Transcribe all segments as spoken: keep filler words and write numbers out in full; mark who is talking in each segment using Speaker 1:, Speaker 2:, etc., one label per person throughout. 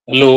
Speaker 1: Hello.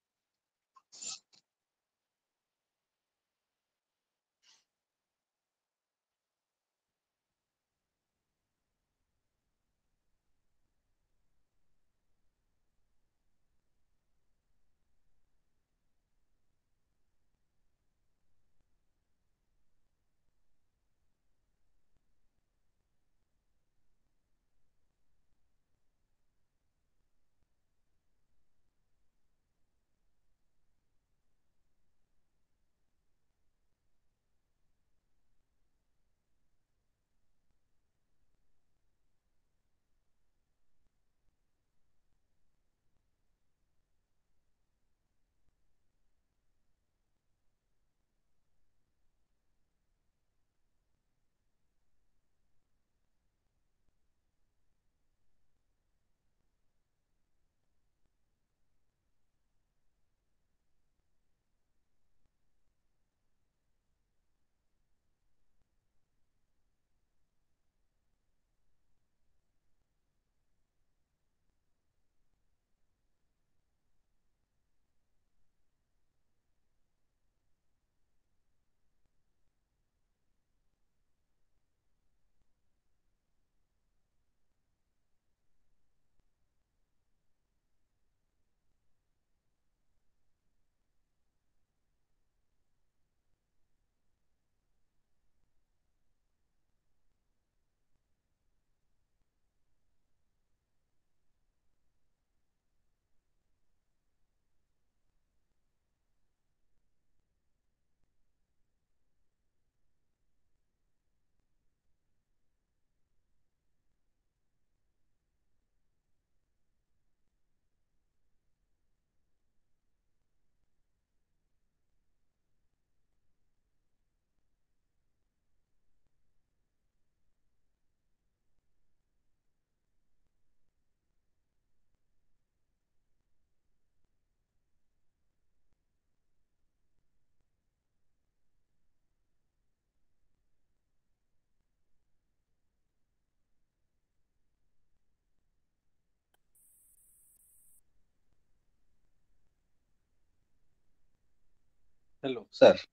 Speaker 2: Hello sir.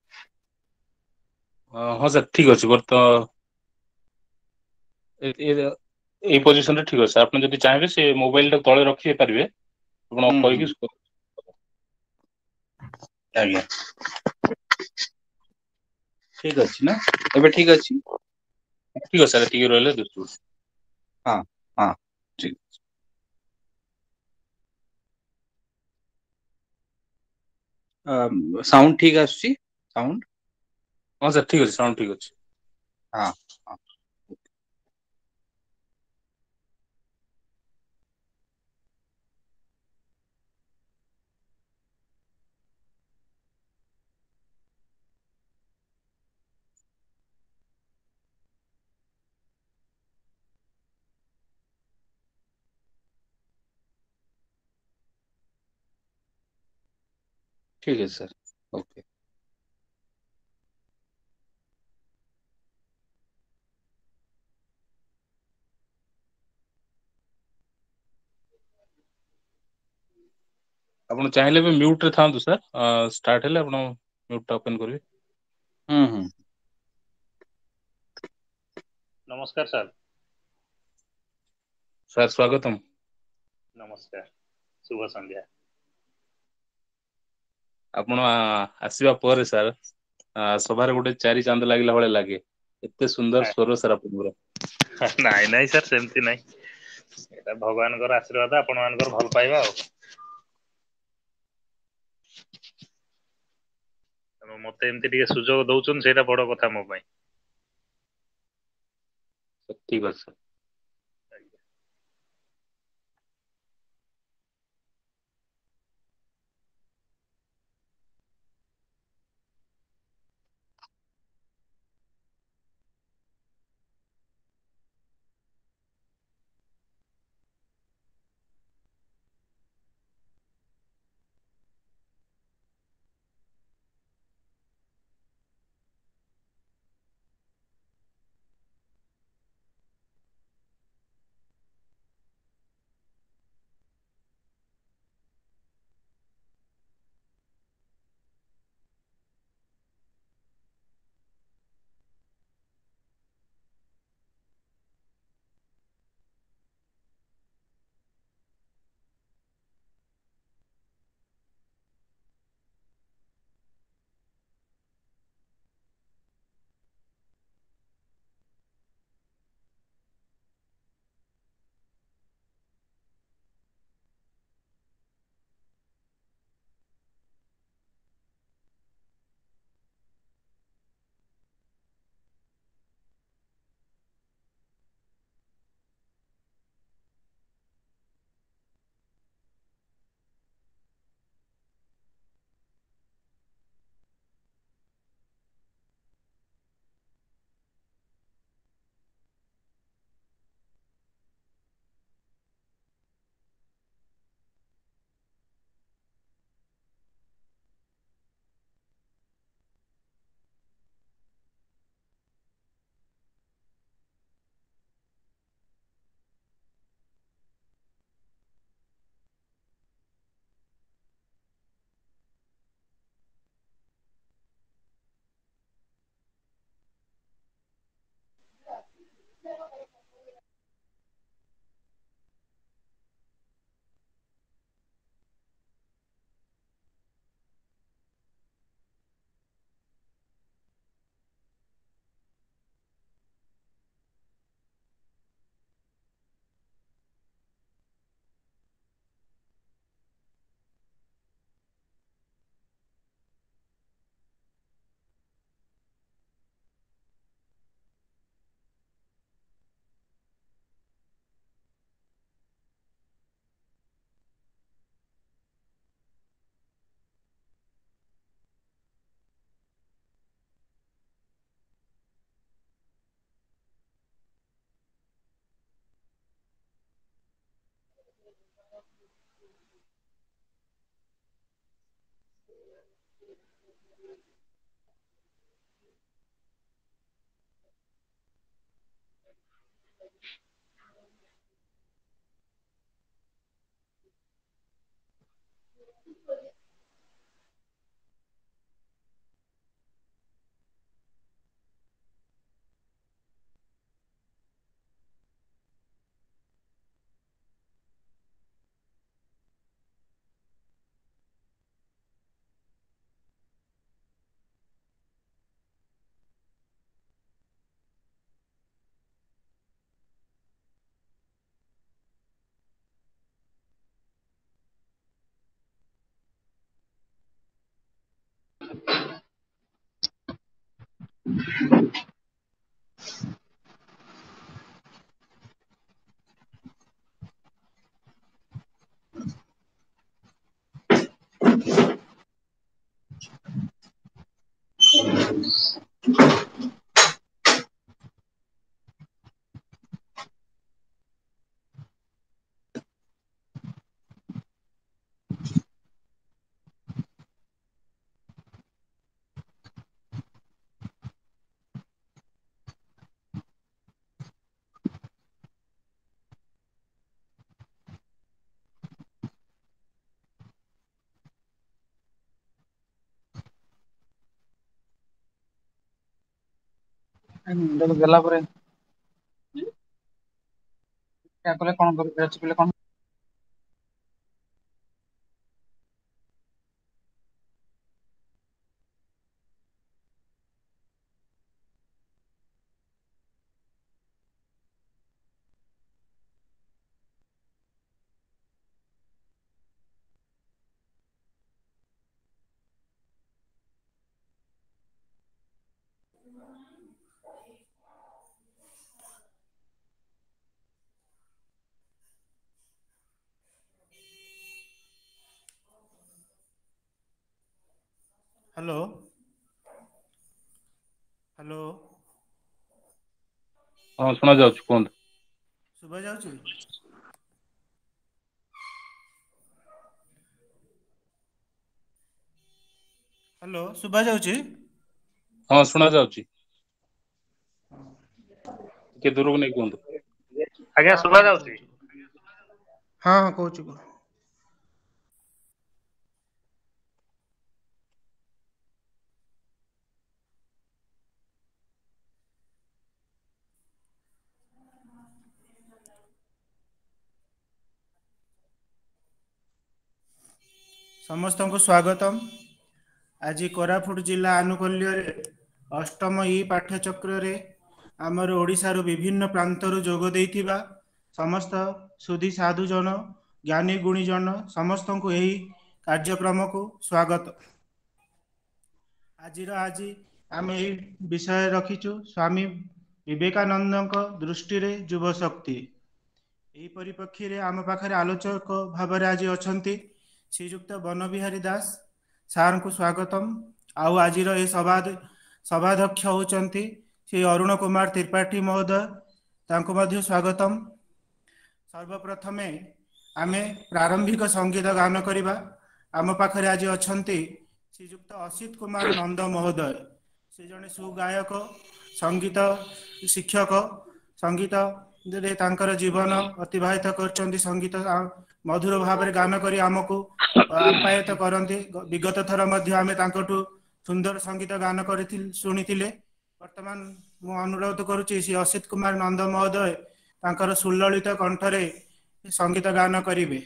Speaker 1: ଅ, ହଁ sir ଠିକ ଅଛି ବର୍ତ୍ତ ଏ- ଏ- ଏଇ ପୋଜିସନରେ ଠିକ ଅଛି ସାର୍। ଆପଣ ଯଦି ଚାହିଁବେ ସେ ମୋବାଇଲ ଟା ତଳେ ରଖି ପାରିବେ, ଆପଣ
Speaker 2: ହୁଁ
Speaker 1: ଅଫ୍
Speaker 2: ହୁଁ
Speaker 1: କରିକି ଶୁ-
Speaker 2: ଆଜ୍ଞା, ଠିକ ଅଛି ନା? ଏବେ ଠିକ ଅଛି।
Speaker 1: ଠିକ ଅଛି ସାର୍, ଏତିକି ରହିଲେ ଦୁଷ୍ଟୁର।
Speaker 2: ହଁ ହଁ, ଠିକ। ସାଉଣ୍ଡ ଠିକ ଆସୁଛି? ସାଉଣ୍ଡ?
Speaker 1: ହଁ ସାର୍ ଠିକ ଅଛି, ସାଉଣ୍ଡ ଠିକ ଅଛି।
Speaker 2: ହଁ ହଁ। ठीक है सर, ओके।
Speaker 1: ଆପଣ ଚାହିଁଲେ ବି ମ୍ୟୁଟ ରେ ଥାନ୍ତୁ ସାର୍, ଷ୍ଟାର୍ଟ ହେଲେ ଆପଣ ମ୍ୟୁଟ ଟା ଓପେନ କରିବେ।
Speaker 2: ହୁଁ ହୁଁ।
Speaker 3: ନମସ୍କାର ସାର୍।
Speaker 1: ସାର୍ ସ୍ୱାଗତମ୍।
Speaker 3: ନମସ୍କାର, ଶୁଭ ସନ୍ଧ୍ୟା।
Speaker 1: ଆପଣ ଆ- ଆସିବା ପରେ ସାର୍, ଆ, ସଭାରେ ଗୋଟେ ଚାରି ଚାନ୍ଦ ଲାଗିଲା ଭଳିଆ ଲାଗେ। ଏତେ ସୁନ୍ଦର ସ୍ୱର ସାର୍ ଆପଣଙ୍କର।
Speaker 3: ନାଇଁ ନାଇଁ ସାର୍, ସେମିତି ନାଇଁ। ଏଇଟା ଭଗବାନଙ୍କର ଆଶୀର୍ବାଦ, ଆପଣ ମାନଙ୍କର ଭଲ ପାଇବା ଆଉ। ତେଣୁ ମତେ ଏମିତି ଟିକେ ସୁଯୋଗ ଦଉଛନ୍ତି, ସେଇଟା ବଡ କଥା ମୋ ପାଇଁ।
Speaker 1: ଠିକ ଅଛି ସାର୍।
Speaker 2: ଗଲା ପରେ କଲେ କଣ କରିବେ ଅଛି କଲେ କଣ
Speaker 4: हेलो हेलो
Speaker 1: ହଁ ଶୁଣା ଯାଉଛି କୁହନ୍ତୁ।
Speaker 4: ଶୁଭା ଯାଉଛି? ହ୍ୟାଲୋ ଶୁଭା ଯାଉଛି?
Speaker 1: ହଁ ଶୁଣା ଯାଉଛି। ଟିକେ ଦୂରକୁ ନେଇ କୁହନ୍ତୁ।
Speaker 3: ଆଜ୍ଞା
Speaker 4: ହଁ
Speaker 3: ଶୁଭା
Speaker 4: ହଁ
Speaker 3: ଯାଉଛି।
Speaker 4: କହୁଛି ହଁ ହଁ କହୁଛି କୁହ। ସମସ୍ତଙ୍କୁ ସ୍ୱାଗତମ୍। ଆଜି କୋରାପୁଟ ଜିଲ୍ଲା ଆନୁକୂଲ୍ୟରେ ଅଷ୍ଟମ ଇ ପାଠ୍ୟଚକ୍ରରେ ଆମର ଓଡ଼ିଶାରୁ ବିଭିନ୍ନ ପ୍ରାନ୍ତରୁ ଯୋଗ ଦେଇଥିବା ସମସ୍ତ ସୁଧୀ ସାଧୁଜନ ଜ୍ଞାନୀ ଗୁଣୀଜନ ସମସ୍ତଙ୍କୁ ଏହି କାର୍ଯ୍ୟକ୍ରମକୁ ସ୍ୱାଗତ। ଆଜିର ଆଜି ଆମେ ଏଇ ବିଷୟ ରଖିଛୁ ସ୍ଵାମୀ ବିବେକାନନ୍ଦଙ୍କ ଦୃଷ୍ଟିରେ ଯୁବ ଶକ୍ତି। ଏହି ପରିପ୍ରେକ୍ଷୀରେ ଆମ ପାଖରେ ଆଲୋଚକ ଭାବରେ ଆଜି ଅଛନ୍ତି ଶ୍ରୀଯୁକ୍ତ ବନବିହାରୀ ଦାସ ସାରଙ୍କୁ ସ୍ୱାଗତମ୍। ଆଉ ଆଜିର ଏହି ସଭା ସଭାଧ୍ୟକ୍ଷ ହେଉଛନ୍ତି ଶ୍ରୀ ଅରୁଣ କୁମାର ତ୍ରିପାଠୀ ମହୋଦୟ, ତାଙ୍କୁ ମଧ୍ୟ ସ୍ୱାଗତମ୍। ସର୍ବପ୍ରଥମେ ଆମେ ପ୍ରାରମ୍ଭିକ ସଙ୍ଗୀତ ଗାନ କରିବା। ଆମ ପାଖରେ ଆଜି ଅଛନ୍ତି ଶ୍ରୀଯୁକ୍ତ ଅସିତ କୁମାର ନନ୍ଦ ମହୋଦୟ। ସେ ଜଣେ ସୁଗାୟକ ସଙ୍ଗୀତ ଶିକ୍ଷକ। ସଙ୍ଗୀତରେ ତାଙ୍କର ଜୀବନ ଅତିବାହିତ କରିଛନ୍ତି ସଙ୍ଗୀତ ମଧୁର ଭାବରେ ଗାନ କରି ଆମକୁ ଆପ୍ୟାୟିତ କରନ୍ତି। ବିଗତ ଥର ମଧ୍ୟ ଆମେ ତାଙ୍କଠୁ ସୁନ୍ଦର ସଙ୍ଗୀତ ଗାନ କରିଥିଲ ଶୁଣିଥିଲେ। ବର୍ତ୍ତମାନ ମୁଁ ଅନୁରୋଧ କରୁଛି ଶ୍ରୀ ଅସିତ କୁମାର ନନ୍ଦ ମହୋଦୟ ତାଙ୍କର ସୁଲଳିତ କଣ୍ଠରେ ସଙ୍ଗୀତ ଗାନ କରିବେ।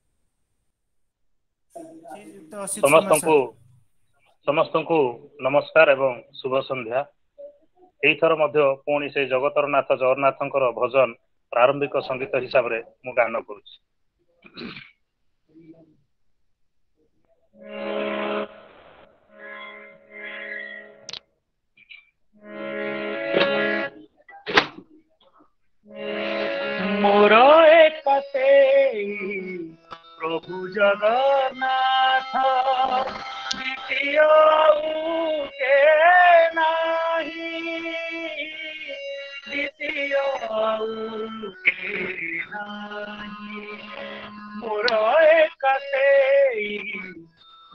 Speaker 4: ଶ୍ରୀଯୁକ୍ତ ଅସିତ କୁମାର
Speaker 3: ସମସ୍ତଙ୍କୁ
Speaker 4: ସାର୍।
Speaker 3: ସମସ୍ତଙ୍କୁ ନମସ୍କାର ଏବଂ ଶୁଭ ସନ୍ଧ୍ୟା। ଏଇଥର ମଧ୍ୟ ପୁଣି ସେଇ ଜଗତର ନାଥ ଜଗନ୍ନାଥଙ୍କର ଭଜନ ପ୍ରାରମ୍ଭିକ ସଙ୍ଗୀତ ହିସାବରେ ମୁଁ ଗାନ କରୁଛି। ମୋର ଏକ ସେଇ ପ୍ରଭୁ ଜଗନ୍ନାଥ ଦ୍ୱିତୀୟ ଆଉ କେହି ନାହିଁ, ଦ୍ୱିତୀୟ ଆଉ କେହି ନାହିଁ। ମୋର ଏକ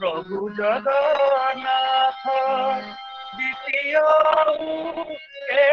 Speaker 3: प्रभु जगन्नाथ द्वितीय के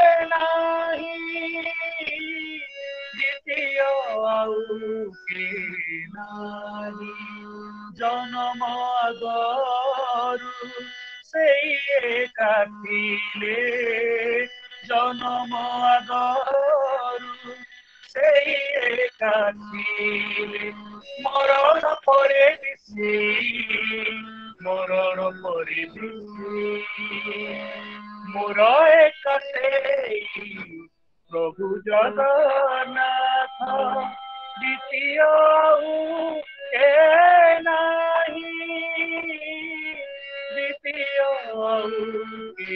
Speaker 3: नाही द्वितीय के नाही जन्म आगरु सेई एका थिले जन्म आगरु सेई एका थिले मरण परे दिसी मरण परे दिसी मोर एका सेई प्रभु जगन्नाथ द्वितीय के नाही द्वितीय के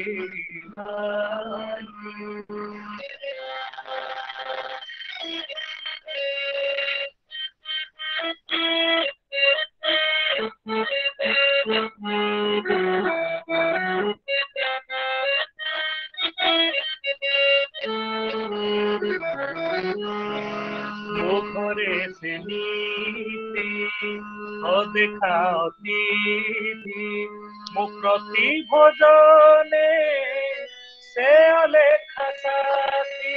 Speaker 3: घरे से नीति अदेखा अतिथि मो प्रति भोजने से अलेखा साथी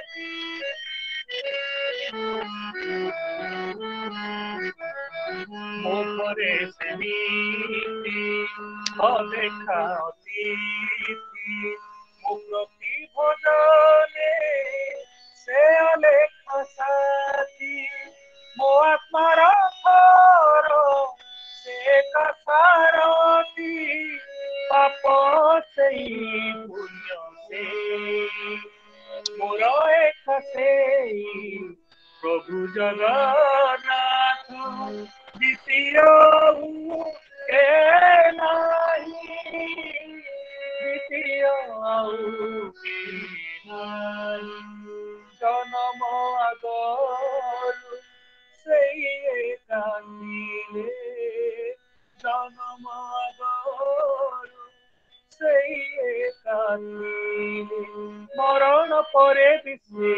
Speaker 3: मो घरे से नीति अदेखा अतिथि मो प्रति भोजने से अलेखा साथी मो आत्मार घर से कसारती पाप से पुण्य से मोर एक से प्रभु जगन्नाथ द्वितीय के नाही द्वितीय के नाही जन्म आगरु सेई एका थिले जन्म आगरु सेई एका थिले मरण परे दिसी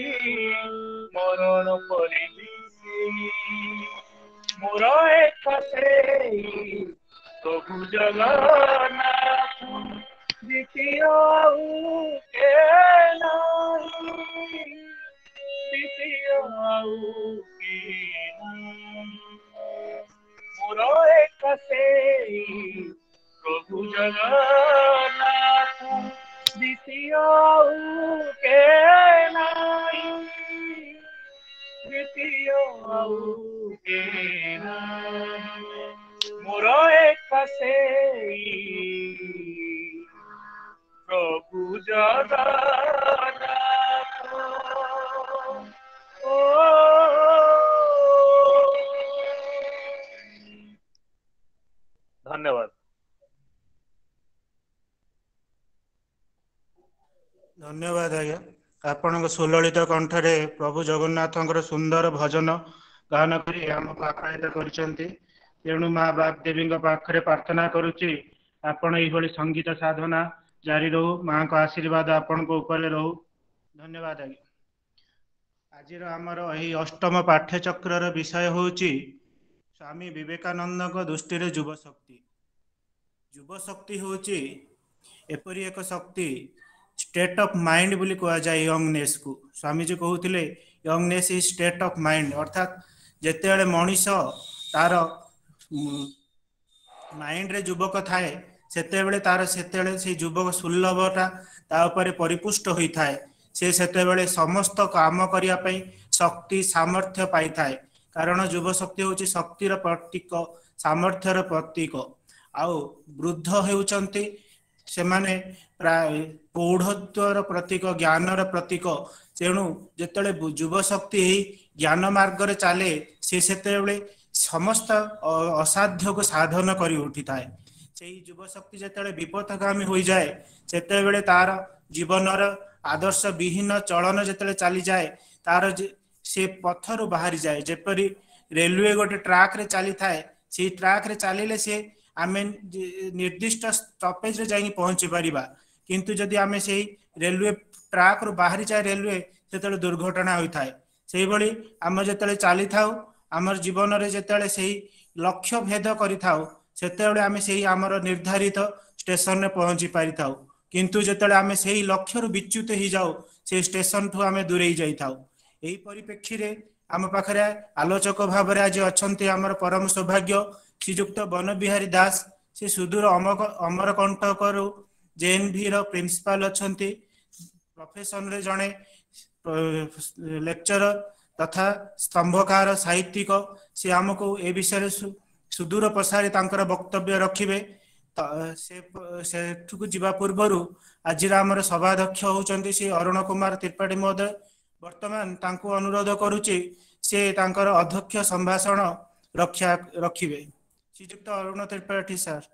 Speaker 3: मरण परे दिसी मोर एक सेई प्रभु जगन्नाथ द्वितीय के नाही द्वितीय के नाही मोर एक सेई प्रभु जगन्नाथ द्वितीय के नाही द्वितीय के नाही मोर एक सेई प्रभु जगन्नाथ ओ धन्यवाद
Speaker 4: धन्यवाद आज्ञा आपण सुललित कंठरे प्रभु जगन्नाथंकर सुंदर भजन गान करी आमको आप्यायित करिसेंती तेणु माँ बाप देवी पाखरे प्रार्थना करुच्ची आपण एभली संगीत साधना जारी रहू माँ को आशीर्वाद आपण को ऊपर रहू धन्यवाद आज्ञा आज आमर यही अष्टम पाठ्यचक्र विषय होची स्वामी विवेकानंद दृष्टि युव शक्ति युव शक्ति होची एपरी एक शक्ति स्टेट ऑफ माइंड बोली कह जाए यंगनेस को स्वामी जी कहते youngness is state of mind अर्थात जिते मनीष तार माइंड रे युवक थाए सेते तार सेते से युवक सुलभटा तापर परिपुष्ट होता है से सेते समस्त काम करने शक्ति सामर्थ्य पाई थाए कारण युव शक्ति हूँ शक्तिर प्रतीक सामर्थ्यर प्रतीक आउ वृद्ध होउचंती से माने प्राय पौढ़त्वर प्रतीक ज्ञानर प्रतीक तेणु जिते युव शक्ति ज्ञान मार्ग रे चले से सेते समस्त असाध्य को साधन कर उठी थाए से युव शक्ति जिते विपथगामी हो जाए सेते तार जीवनर आदर्श विहीन चलन जिते चली जाए तार से पथर बाहरी जाए जेपरी रेलवे गोटे ट्रैक रे चली थाए से ट्रैक रे चलिले से आमे निर्दिष्ट स्टॉपेज रे जाई पहुंची परिबा किंतु जदि आमे से रेलवे ट्रैक रो बाहरी जाए रेलवे सेते दुर्घटना होई थाए सेही भली आम जेते चली थाउ आमर जीवन रे जेते से लक्ष्य भेद करि थाउ ସେତେବେଳେ ଆମେ ସେହି ଆମର ନିର୍ଦ୍ଧାରିତ ଷ୍ଟେସନରେ ପହଞ୍ଚି ପାରିଥାଉ। କିନ୍ତୁ ଯେତେବେଳେ ଆମେ ସେହି ଲକ୍ଷ୍ୟରୁ ବିଚ୍ୟୁତ ହେଇଯାଉ ସେହି ଷ୍ଟେସନଠୁ ଆମେ ଦୂରେଇ ଯାଇଥାଉ। ଏହି ପରିପ୍ରେକ୍ଷୀରେ ଆମ ପାଖରେ ଆଲୋଚକ ଭାବରେ ଆଜି ଅଛନ୍ତି ଆମର ପରମ ସୌଭାଗ୍ୟ ଶ୍ରୀଯୁକ୍ତ ବନବିହାରୀ ଦାସ। ସେ ସୁଦୂର ଅମକ ଅମରକଣ୍ଟକରୁ ଜେଏନ୍ଭି ର ପ୍ରିନ୍ସିପାଲ ଅଛନ୍ତି। ପ୍ରଫେସନରେ ଜଣେ ଲେକ୍ଚର ତଥା ସ୍ତମ୍ଭକାର ସାହିତ୍ୟିକ। ସେ ଆମକୁ ଏ ବିଷୟରେ ସୁଦୂର ପ୍ରସାରୀ ତାଙ୍କର ବକ୍ତବ୍ୟ ରଖିବେ। ସେ ସେଠୁକୁ ଯିବା ପୂର୍ବରୁ ଆଜିର ଆମର ସଭାଧ୍ୟକ୍ଷ ହେଉଛନ୍ତି ଶ୍ରୀ ଅରୁଣ କୁମାର ତ୍ରିପାଠୀ ମହୋଦୟ। ବର୍ତ୍ତମାନ ତାଙ୍କୁ ଅନୁରୋଧ କରୁଛି ସେ ତାଙ୍କର ଅଧ୍ୟକ୍ଷ ସମ୍ଭାଷଣ ରକ୍ଷା ରଖିବେ। ଶ୍ରୀଯୁକ୍ତ ଅରୁଣ ତ୍ରିପାଠୀ ସାର୍।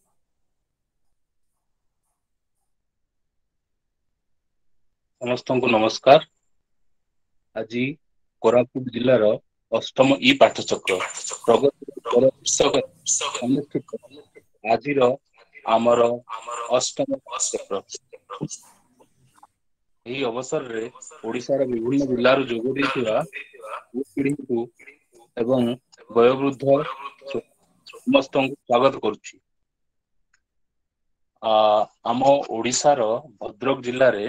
Speaker 1: ସମସ୍ତଙ୍କୁ ନମସ୍କାର। ଆଜି କୋରାପୁଟ ଜିଲ୍ଲାର ଅଷ୍ଟମ ଇ ପାଠଚକ୍ର ପ୍ରଗତି ଅନୁଷ୍ଠିତ ଆଜିର ଆମର ଅଷ୍ଟମ ଚକ୍ର। ଏହି ଅବସରରେ ଓଡ଼ିଶାର ବିଭିନ୍ନ ଜିଲ୍ଲାରୁ ଯୋଗ ଦେଇଥିବା ପିଢ଼ିଙ୍କୁ ଏବଂ ବୟୋବୃଦ୍ଧ ସମସ୍ତଙ୍କୁ ସ୍ୱାଗତ କରୁଛି। ଆମ ଓଡ଼ିଶାର ଭଦ୍ରକ ଜିଲ୍ଲାରେ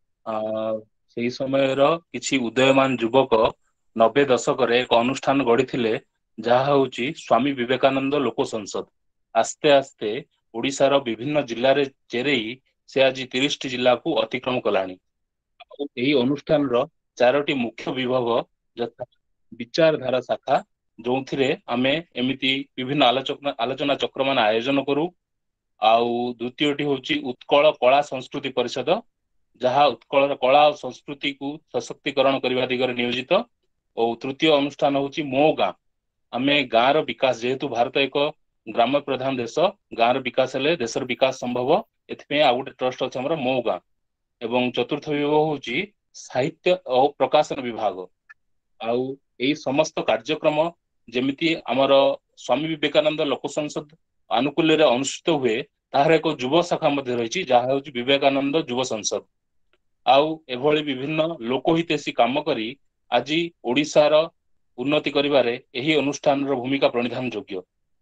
Speaker 1: ସେହି ସମୟର କିଛି ଉଦୟମାନ ଯୁବକ ନବେ ଦଶକରେ ଏକ ଅନୁଷ୍ଠାନ ଗଢ଼ିଥିଲେ, ଯାହା ହେଉଛି ସ୍ୱାମୀ ବିବେକାନନ୍ଦ ଲୋକ ସଂସଦ। ଆସ୍ତେ ଆସ୍ତେ ଓଡ଼ିଶାର ବିଭିନ୍ନ ଜିଲ୍ଲାରେ ଚେରେଇ ସେ ଆଜି ତିରିଶଟି ଜିଲ୍ଲାକୁ ଅତିକ୍ରମ କଲାଣି। ଆଉ ଏହି ଅନୁଷ୍ଠାନର ଚାରୋଟି ମୁଖ୍ୟ ବିଭାଗ ଯଥା ବିଚାରଧାରା ଶାଖା, ଯେଉଁଥିରେ ଆମେ ଏମିତି ବିଭିନ୍ନ ଆଲୋଚନା ଆଲୋଚନା ଚକ୍ରମାନ ଆୟୋଜନ କରୁ। ଆଉ ଦ୍ୱିତୀୟଟି ହେଉଛି ଉତ୍କଳ କଳା ସଂସ୍କୃତି ପରିଷଦ, ଯାହା ଉତ୍କଳର କଳା ଓ ସଂସ୍କୃତିକୁ ସଶକ୍ତିକରଣ କରିବା ଦିଗରେ ନିୟୋଜିତ। ଓ ତୃତୀୟ ଅନୁଷ୍ଠାନ ହେଉଛି ମୋ ଗାଁ। ଆମେ ଗାଁର ବିକାଶ, ଯେହେତୁ ଭାରତ ଏକ ଗ୍ରାମ ପ୍ରଧାନ ଦେଶ, ଗାଁର ବିକାଶ ହେଲେ ଦେଶର ବିକାଶ ସମ୍ଭବ। ଏଥିପାଇଁ ଆଉ ଗୋଟେ ଟ୍ରଷ୍ଟ ଅଛି ଆମର ମୋ ଗାଁ। ଏବଂ ଚତୁର୍ଥ ବିଭାଗ ହେଉଛି ସାହିତ୍ୟ ଓ ପ୍ରକାଶନ ବିଭାଗ। ଆଉ ଏଇ ସମସ୍ତ କାର୍ଯ୍ୟକ୍ରମ ଯେମିତି ଆମର ସ୍ୱାମୀ ବିବେକାନନ୍ଦ ଲୋକ ସଂସଦ ଆନୁକୂଲ୍ୟରେ ଅନୁଷ୍ଠିତ ହୁଏ, ତାହାର ଏକ ଯୁବ ଶାଖା ମଧ୍ୟ ରହିଛି, ଯାହା ହେଉଛି ବିବେକାନନ୍ଦ ଯୁବ ସଂସଦ। ଆଉ ଏଭଳି ବିଭିନ୍ନ ଲୋକହିତୈଷୀ କାମ କରି ଆଜି ଓଡ଼ିଶାର ଉନ୍ନତି କରିବାରେ ଏହି ଅନୁଷ୍ଠାନର ଭୂମିକା ପ୍ରଣିଧାନ ଯୋଗ୍ୟ।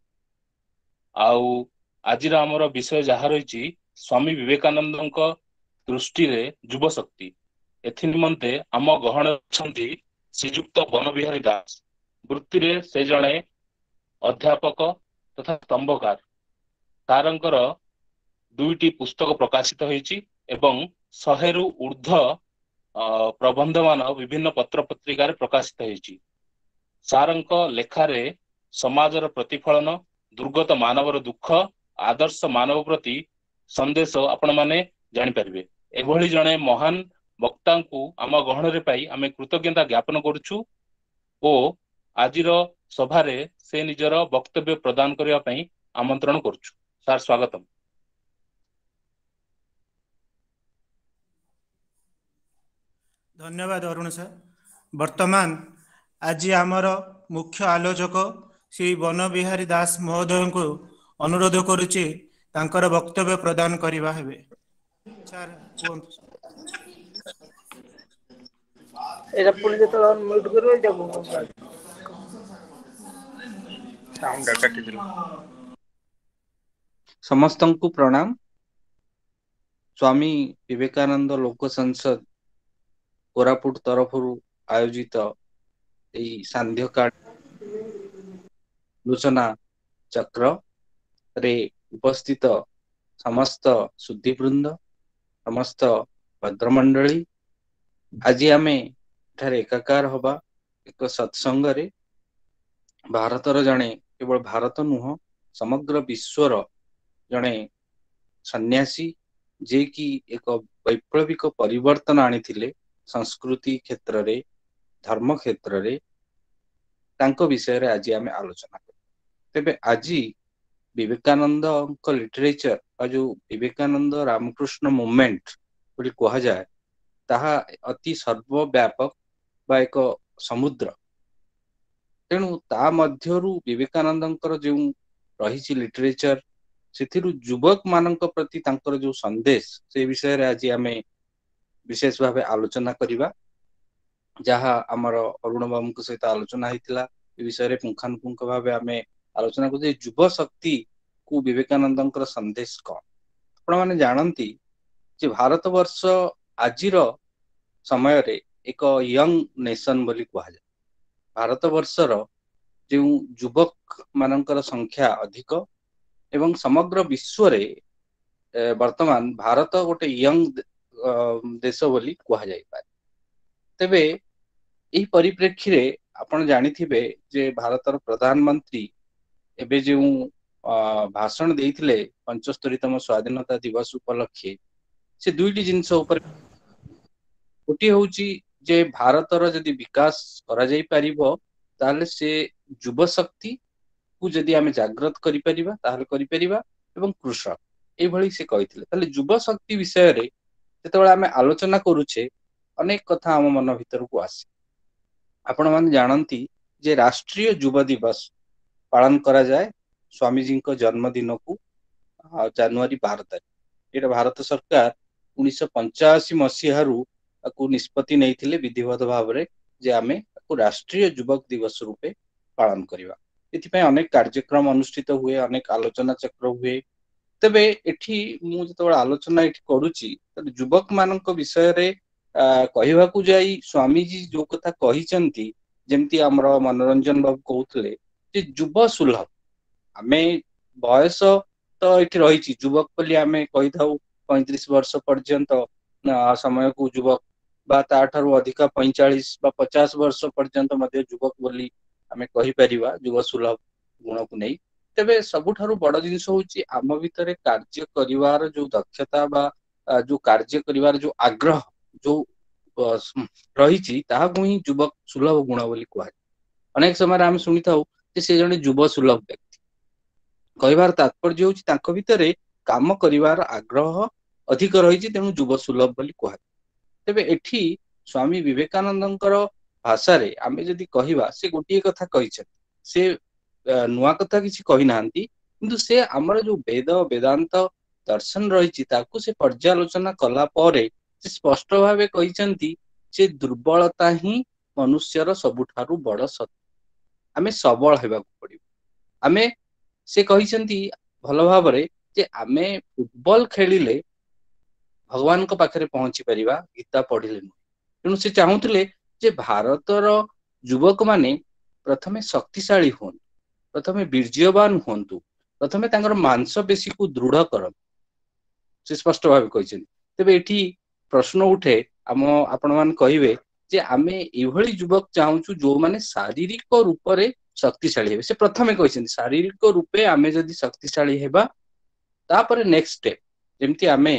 Speaker 1: ଆଉ ଆଜିର ଆମର ବିଷୟ ଯାହା ରହିଛି ସ୍ୱାମୀ ବିବେକାନନ୍ଦଙ୍କ ଦୃଷ୍ଟିରେ ଯୁବ ଶକ୍ତି। ଏଥି ନିମନ୍ତେ ଆମ ଗହଣରେ ଅଛନ୍ତି ଶ୍ରୀଯୁକ୍ତ ବନବିହାରୀ ଦାସ। ବୃତ୍ତିରେ ସେ ଜଣେ ଅଧ୍ୟାପକ ତଥା ସ୍ତମ୍ଭକାର। ତାରଙ୍କର ଦୁଇଟି ପୁସ୍ତକ ପ୍ରକାଶିତ ହୋଇଛି ଏବଂ ଶହେରୁ ଉର୍ଦ୍ଧ୍ୱ ପ୍ରବନ୍ଧମାନ ବିଭିନ୍ନ ପତ୍ର ପତ୍ରିକାରେ ପ୍ରକାଶିତ ହୋଇଛି। ସାରଙ୍କ ଲେଖାରେ ସମାଜର ପ୍ରତିଫଳନ, ଦୁର୍ଗତ ମାନବର ଦୁଃଖ, ଆଦର୍ଶ ମାନବ ପ୍ରତି ସନ୍ଦେଶ ଆପଣମାନେ ଜାଣିପାରିବେ। ଏଭଳି ଜଣେ ମହାନ ବକ୍ତାଙ୍କୁ ଆମ ଗହଣରେ ପାଇ ଆମେ କୃତଜ୍ଞତା ଜ୍ଞାପନ କରୁଛୁ ଓ ଆଜିର ସଭାରେ ସେ ନିଜର ବକ୍ତବ୍ୟ ପ୍ରଦାନ କରିବା ପାଇଁ ଆମନ୍ତ୍ରଣ କରୁଛୁ। ସାର୍ ସ୍ୱାଗତମ।
Speaker 4: ଧନ୍ୟବାଦ ଅରୁଣ ସାର୍। ବର୍ତ୍ତମାନ ଆଜି ଆମର ମୁଖ୍ୟ ଆଲୋଚକ ଶ୍ରୀ ବନବିହାରୀ ଦାସ ମହୋଦୟଙ୍କୁ ଅନୁରୋଧ କରୁଛି ତାଙ୍କର ବକ୍ତବ୍ୟ ପ୍ରଦାନ କରିବା ହେବେ। ସାର୍ କୁହନ୍ତୁ।
Speaker 2: ଏଇଟା ପୁଣି ଯେତେବେଳେ ମ୍ୟୁଟ୍ କରିବ ଏଇଟାକୁ ସାଉଣ୍ଡ କାଟିଦେଲ।
Speaker 5: ସମସ୍ତଙ୍କୁ ପ୍ରଣାମ। ସ୍ୱାମୀ ବିବେକାନନ୍ଦ ଲୋକ ସଂସଦ କୋରାପୁଟ ତରଫରୁ ଆୟୋଜିତ ଏହି ସାନ୍ଧ୍ୟ କାର୍ଡ ଆଲୋଚନା ଚକ୍ରରେ ଉପସ୍ଥିତ ସମସ୍ତ ସୁଧୀବୃନ୍ଦ, ସମସ୍ତ ଭଦ୍ରମଣ୍ଡଳୀ, ଆଜି ଆମେ ଏଠାରେ ଏକାକାର ହବା ଏକ ସତ୍ସଙ୍ଗରେ ଭାରତର ଜଣେ, କେବଳ ଭାରତ ନୁହଁ ସମଗ୍ର ବିଶ୍ୱର ଜଣେ ସନ୍ନ୍ୟାସୀ, ଯିଏକି ଏକ ବୈପ୍ଳବିକ ପରିବର୍ତ୍ତନ ଆଣିଥିଲେ ସଂସ୍କୃତି କ୍ଷେତ୍ରରେ, ଧର୍ମ କ୍ଷେତ୍ରରେ, ତାଙ୍କ ବିଷୟରେ ଆଜି ଆମେ ଆଲୋଚନା କରୁ। ତେବେ ଆଜି ବିବେକାନନ୍ଦଙ୍କ ଲିଟରେଚର ବା ଯୋଉ ବିବେକାନନ୍ଦ ରାମକୃଷ୍ଣ ମୁଭମେଣ୍ଟ ବୋଲି କୁହାଯାଏ, ତାହା ଅତି ସର୍ବବ୍ୟାପକ ବା ଏକ ସମୁଦ୍ର। ତେଣୁ ତା ମଧ୍ୟରୁ ବିବେକାନନ୍ଦଙ୍କର ଯେଉଁ ରହିଛି ଲିଟରେଚର, ସେଥିରୁ ଯୁବକ ମାନଙ୍କ ପ୍ରତି ତାଙ୍କର ଯୋଉ ସନ୍ଦେଶ, ସେ ବିଷୟରେ ଆଜି ଆମେ ବିଶେଷ ଭାବେ ଆଲୋଚନା କରିବା। ଯାହା ଆମର ଅରୁଣ ବାବୁଙ୍କ ସହିତ ଆଲୋଚନା ହେଇଥିଲା, ଏ ବିଷୟରେ ପୁଙ୍ଖାନୁପୁଙ୍ଖ ଭାବେ ଆମେ ଆଲୋଚନା କରୁଛୁ। ଯୁବ ଶକ୍ତି को विवेकानंदଙ୍କର संदेश कौन आपण माने जानती जे भारत वर्ष आजिर समय रे एक यंग नेशन बोली कहा जाए भारत वर्षर जो युवक मानकर संख्या अधिक एवं समग्र विश्व रे वर्तमान भारत गोटे यंग देश बोली कहा जाय पारे तेबे एही परिप्रेक्षी रे आपण जानिथिबे जे भारतर प्रधानमंत्री एबे जो भाषण देइथिले पचहत्तरतम स्वाधीनता दिवस उपलक्षे से दुईटी जिनस ऊपर गोटे होउची जे भारतर जदि विकास करा जाई परिबो ताले से युव शक्ति को जदि आमे जागृत करि परिबा ताले करि परिबा एवं कृषक ए भଳି से कहिथिले ताले युव शक्ति विषय रे जेतेबेला आमे आलोचना करूछे अनेक कथा हम मन भीतर को आसे आपण माने जानती जे राष्ट्रीय युव दिवस पालन करा जाए स्वामी जी को जन्मदिन को जनवरी बारह तारीख ये भारत सरकार उन्नीस पंचाशी मसीहारू को निष्पत्ति नहीं विधिवत भाव में जे आमे राष्ट्रीय युवक दिवस रूपे पालन करवा एथिपाई अनेक कार्यक्रम अनुष्ठित हुए अनेक आलोचना चक्र हुए तेबे एठी मु जतबेला आलोचना एठी करूची युवक मानक विषय रे कहवा को जाई स्वामी जी जो कथा कहिसंती जेमती हमर मनोरंजन बाबू कहउतले जे युव सुलभ आमे बयस तो एठी रहिची युवक बोली आमे कहि थाउ पैंतीस वर्ष पर्यंत समय को युवक बा ताठारु अधिक पैंचालीस बा पचास वर्ष पर्यंत मध्य युवक बोली आमे कहि परिबा युव सुलभ गुण को नहीं तेबे सबुठारु बड़ जिनिस होची आम भितरे कार्य करिवार जो दक्षता बा जो कार्य करिवार जो आग्रह जो रहिची ताहाकु ही युवक सुलभ गुण बोली कुहा अनेक समय आम शुणी थाउ जे से जने युव सुलभ व्यक्ति कहबार तात्पर्य होची तांको भितरे काम करिवार आग्रह अधिक रहिची तेणु युव सुलभ बोली कुहा तेबे एठी स्वामी विवेकानंदଙ୍କର भाषारे आमे जदि कहिबा से गोटिए कथा कहिछन से नुआ कथा किछि कहि नांती किंतु से हमर जो वेद वेदांत दर्शन रहिछि ताकू से पर्यालोचना कला परे से स्पष्ट भावे कहिसंती जे दुर्बलता ही मनुष्यर सबुठारु बड़ सत्य आमे सबल हेबाकू पड़िबो आमे से कहिसंती भल भावरे जे आमे फुटबॉल खेलिले भगवान को पाखरे पहुंची परिबा गीता पढ़िले तेणु से चाहूले जे भारतर युवक माने प्रथमे शक्तिशाली हों प्रथमे वीर्यवान होंतु प्रथमे तांगर मांसपेशी को दृढ़ कर से स्पष्ट भाव कहि तेबे एठी प्रश्न उठे आम आपण मान कहिबे जे आमे एभली युवक चाहूछु जो माने शारीरिक रूप रे शक्तिशाली हेबे से प्रथमे कहि शारीरिक रूपे आमे जदि शक्तिशाली हेबा तापर नेक्स्ट स्टेप जेमति आमे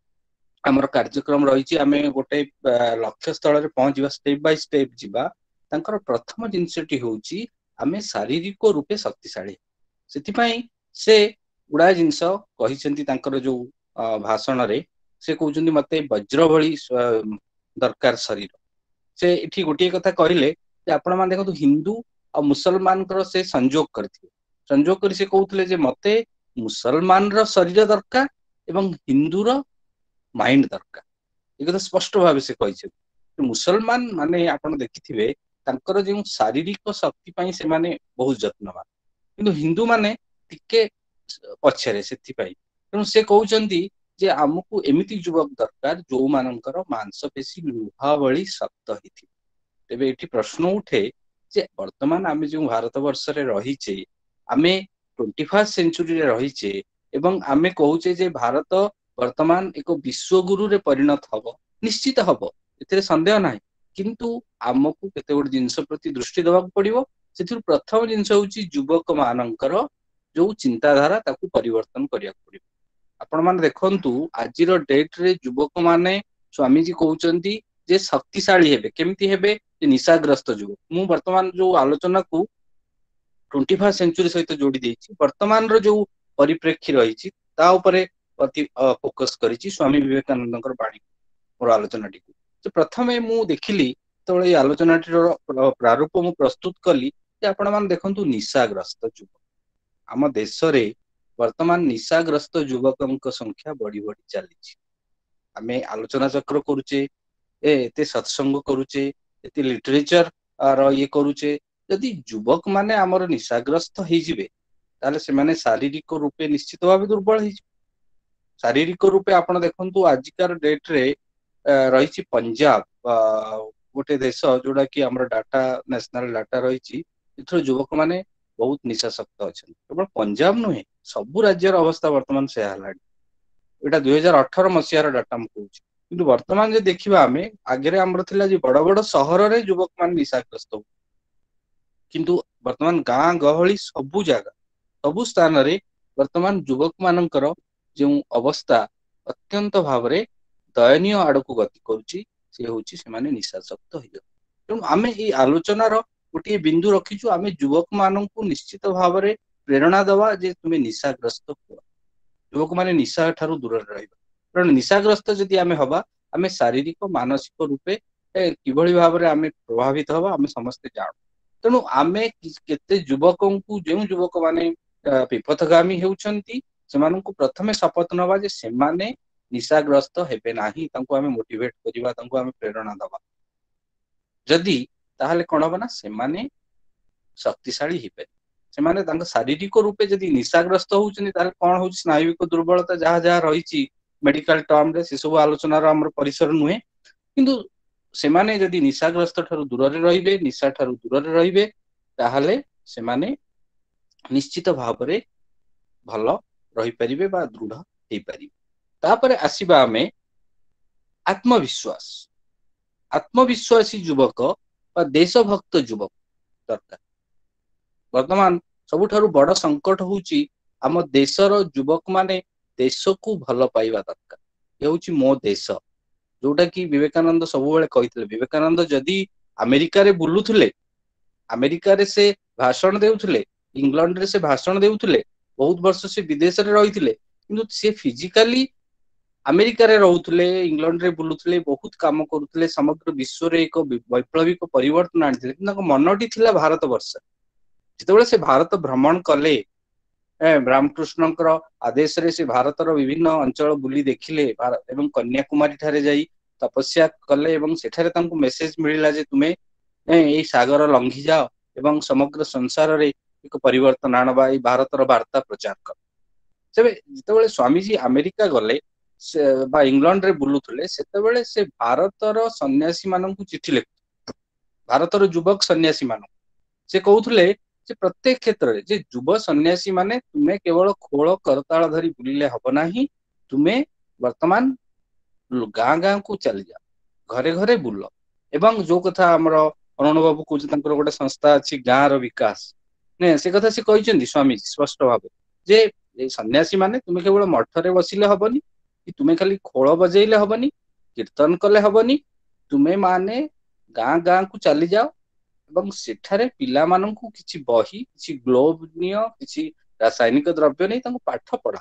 Speaker 5: आमर कार्यक्रम रही आमे गोटे लक्ष्य स्थल रे पहुंचीबा स्टेप बाय स्टेप जीवा तांकर प्रथम जिनसटी होउची आमे शारीरिक रूपे शक्तिशाली सेथिपाई से गुडा जिनस कहिसेंती तांकर जो भाषण रे से कहउचंती मते वज्र भली दरकार शरीर से एठी गोटिए कथा कहिले जे आपण मान देखो हिंदू और मुसलमान कर से संयोग करथिले संयोग करी से कहउतले जे मते मुसलमान रो शरीर दरकार एवं हिंदू रो माइंड दरकार एक तो स्पष्ट भाव से कहि मुसलमान माने आपण देखिथिबे तांकर जो शारीरिक शक्ति पाई से माने बहुत जत्नवान किंतु हिंदू माने टिके पछरे सेथि पाई तेणु से कहउचंती जे हमकु एमिति युवक दरकार जो मानकर मांसपेशी लुहा भली शक्त हिथि तेबे एठी प्रश्न उठे जे वर्तमान आमे जो भारत वर्ष रे रहिचे आमे ट्वेंटी फर्स्ट सेंचुरी रे रहिचे एवं आमे कहउचे जे भारत वर्तमान एक विश्वगुरु रे परिणत हब निश्चित हब एथिरे संदेह नाही किंतु आमकु केते गोट जिंस प्रति दृष्टि देबाक पड़िबो सेथिर प्रथम जिंस होउची युवक मानकर जो चिंताधारा ताकू परिवर्तन करिया पड़िबो आपण मान देखंतु आजिर डेट रे युवक माने स्वामी जी कहउचंती जे शक्तिशाली हेबे केमिति हेबे जे निशाग्रस्त युवक मु वर्तमान जो आलोचना को ट्वेंटी फर्स्ट सेंचुरी सहित जोड़ी देछि वर्तमान रो जो परिप्रेक्षी रहिछि ता उपरे अति फोकस करिछि स्वामी विवेकानंदଙ୍କର बाणी मोर आलोचनाटी को प्रथमे मु देखिली तो ये आलोचनाटी प्रारूप मु प्रस्तुत कली जे आपण मान देखंतु निशाग्रस्त युवक आम देश रे वर्तमान निशाग्रस्त युवकଙ୍କ संख्या बढ़ी बढ़ी चली आमे आलोचना चक्र करूचे एते सत्संग करूचे एते लिटरेचर रो ये करूचे यदि युवक माने हमर निशाग्रस्त हे जिवे ताले से माने शारीरिक रूपे निश्चित भाव दुर्बल हो शारीरिक रूपे आपण देखंतु आजिकार डेट रे रही पंजाब गोटे देश जोड़ा कि हमर डाटा नेशनल डाटा रही युवक माने बहुत निशाशक्त अच्छा केवल पंजाब नुहे सबु राज्यर अवस्था वर्तमान से यहाँ दुई हजार अठर मसीहार डाटा मु कहूँ किंतु वर्तमान जो देखा आम आगे आमर थिला जे बड़ बड़ सहर रे युवक मान निशाग्रस्त हो किंतु वर्तमान गाँ गहली सबु जगह सबु स्थान रे वर्तमान युवक मानकर जो अवस्था अत्यंत भाव रे दयनीय आड़ को गति करुच्ची से हूँ से माने निशाशक्त हो तेणु आम ये आलोचनार गोटे बिंदु रखीचु आम युवक मान निश्चित भाव में प्रेरणा दवा जे तुम्हें निशाग्रस्त हुआ युवक माने निशा ठारू दूर रहा कारण निशाग्रस्त जदि आम हवा आम शारीरिक मानसिक रूपे किभली भाव में आम प्रभावित हवा आम समस्ते जानू तेणु आम केते युवक जो युवक माने विपथगामी होउछंती सेमानंकु प्रथमे शपथ नवा जे सेमाने निशाग्रस्त हेबे नाही तांको आमे मोटिवेट करिवा तांको आमे प्रेरणा दवा जदि ताहले कोन हबना सेमाने शक्तिशाली हिपे सेमाने तांको शारीरिक रूपे जदि निशाग्रस्त होउछनी ताहले कोन होउछ स्नायुविक दुर्बलता जहा जहा रहिछि मेडिकल टर्म रे से सब आलोचना रो हमर परिसर नुहे किंतु सेमाने जदि निशाग्रस्त ठारू दूर रे रहिबे निशा ठारू दूर रे रहिबे ताहले सेमाने निश्चित भाव रे भलो रही परिबे बा दृढ़ हे परिबे तापरे आसीबा आमे आत्मविश्वास आत्मविश्वासी युवक बा देशभक्त युवक दरकार वर्तमान सबुठारु बड़ संकट होउची आम देशर युवक माने देश को भल पाइबा दरकार ये होउची मो देश जोटा कि विवेकानंद सब बेले कहितले विवेकानंद जदि अमेरिका रे बुलुथुले अमेरिका रे से भाषण देउथुले इंग्लैंड रे से भाषण देउथुले बहुत वर्ष से विदेश रे रहिथिले किंतु से फिजिकली अमेरिका रे रहउथले इंग्लैंड रे बुलुथले बहुत काम करुथले समग्र विश्व रे एक वैप्लविक परिवर्तन आनिथिले किंतु मनोटी थिला भारत वर्ष जेतेबेले से भारत भ्रमण कले रामकृष्णकर आदेश रे से भारतर विभिन्न अंचल बुली देखिले एवं कन्याकुमारी ठारे जाई तपस्या कले एवं सेठारे तांको मेसेज मिलिला जे तुमे ए सागर लंघी जाओ एवं समग्र संसार रे एक परिवर्तन आणबा ए भारतर वार्ता प्रचार कर सेबे जेतेबेले स्वामी जी अमेरिका गले बा इंग्लैंड रे बुलुथले सेतेबेले से भारतर सन्यासी माननकु चिठी लिख भारतर युवक सन्यासी मान से कहउथले जे प्रत्येक क्षेत्र रे जे युव सन्यासी माने तुमे केवल खोल करताल धरी बुलिले हबो नाही तुमे वर्तमान गाँ गाँ को चली जा घरे घरे बुल एवं जो कथा हमर अरुण बाबू कहउछ तांकर गोटे संस्था अछि गाँ रो विकास ने से कथा से कहिसेंती स्वामी स्पष्ट भाबे जे ए सन्यासी माने तुमे केवल मठ रे बसिले हबनी कि तुमे खाली खोल बजेइले हबनी कीर्तन कले हबनी तुमे माने गाँ गाँ को चली जाओ एवं सेठारे पिला माननकु किछि बही किछि ग्लोब नियो किछि रासायनिक द्रव्य नै तांको पाठ पढ़ा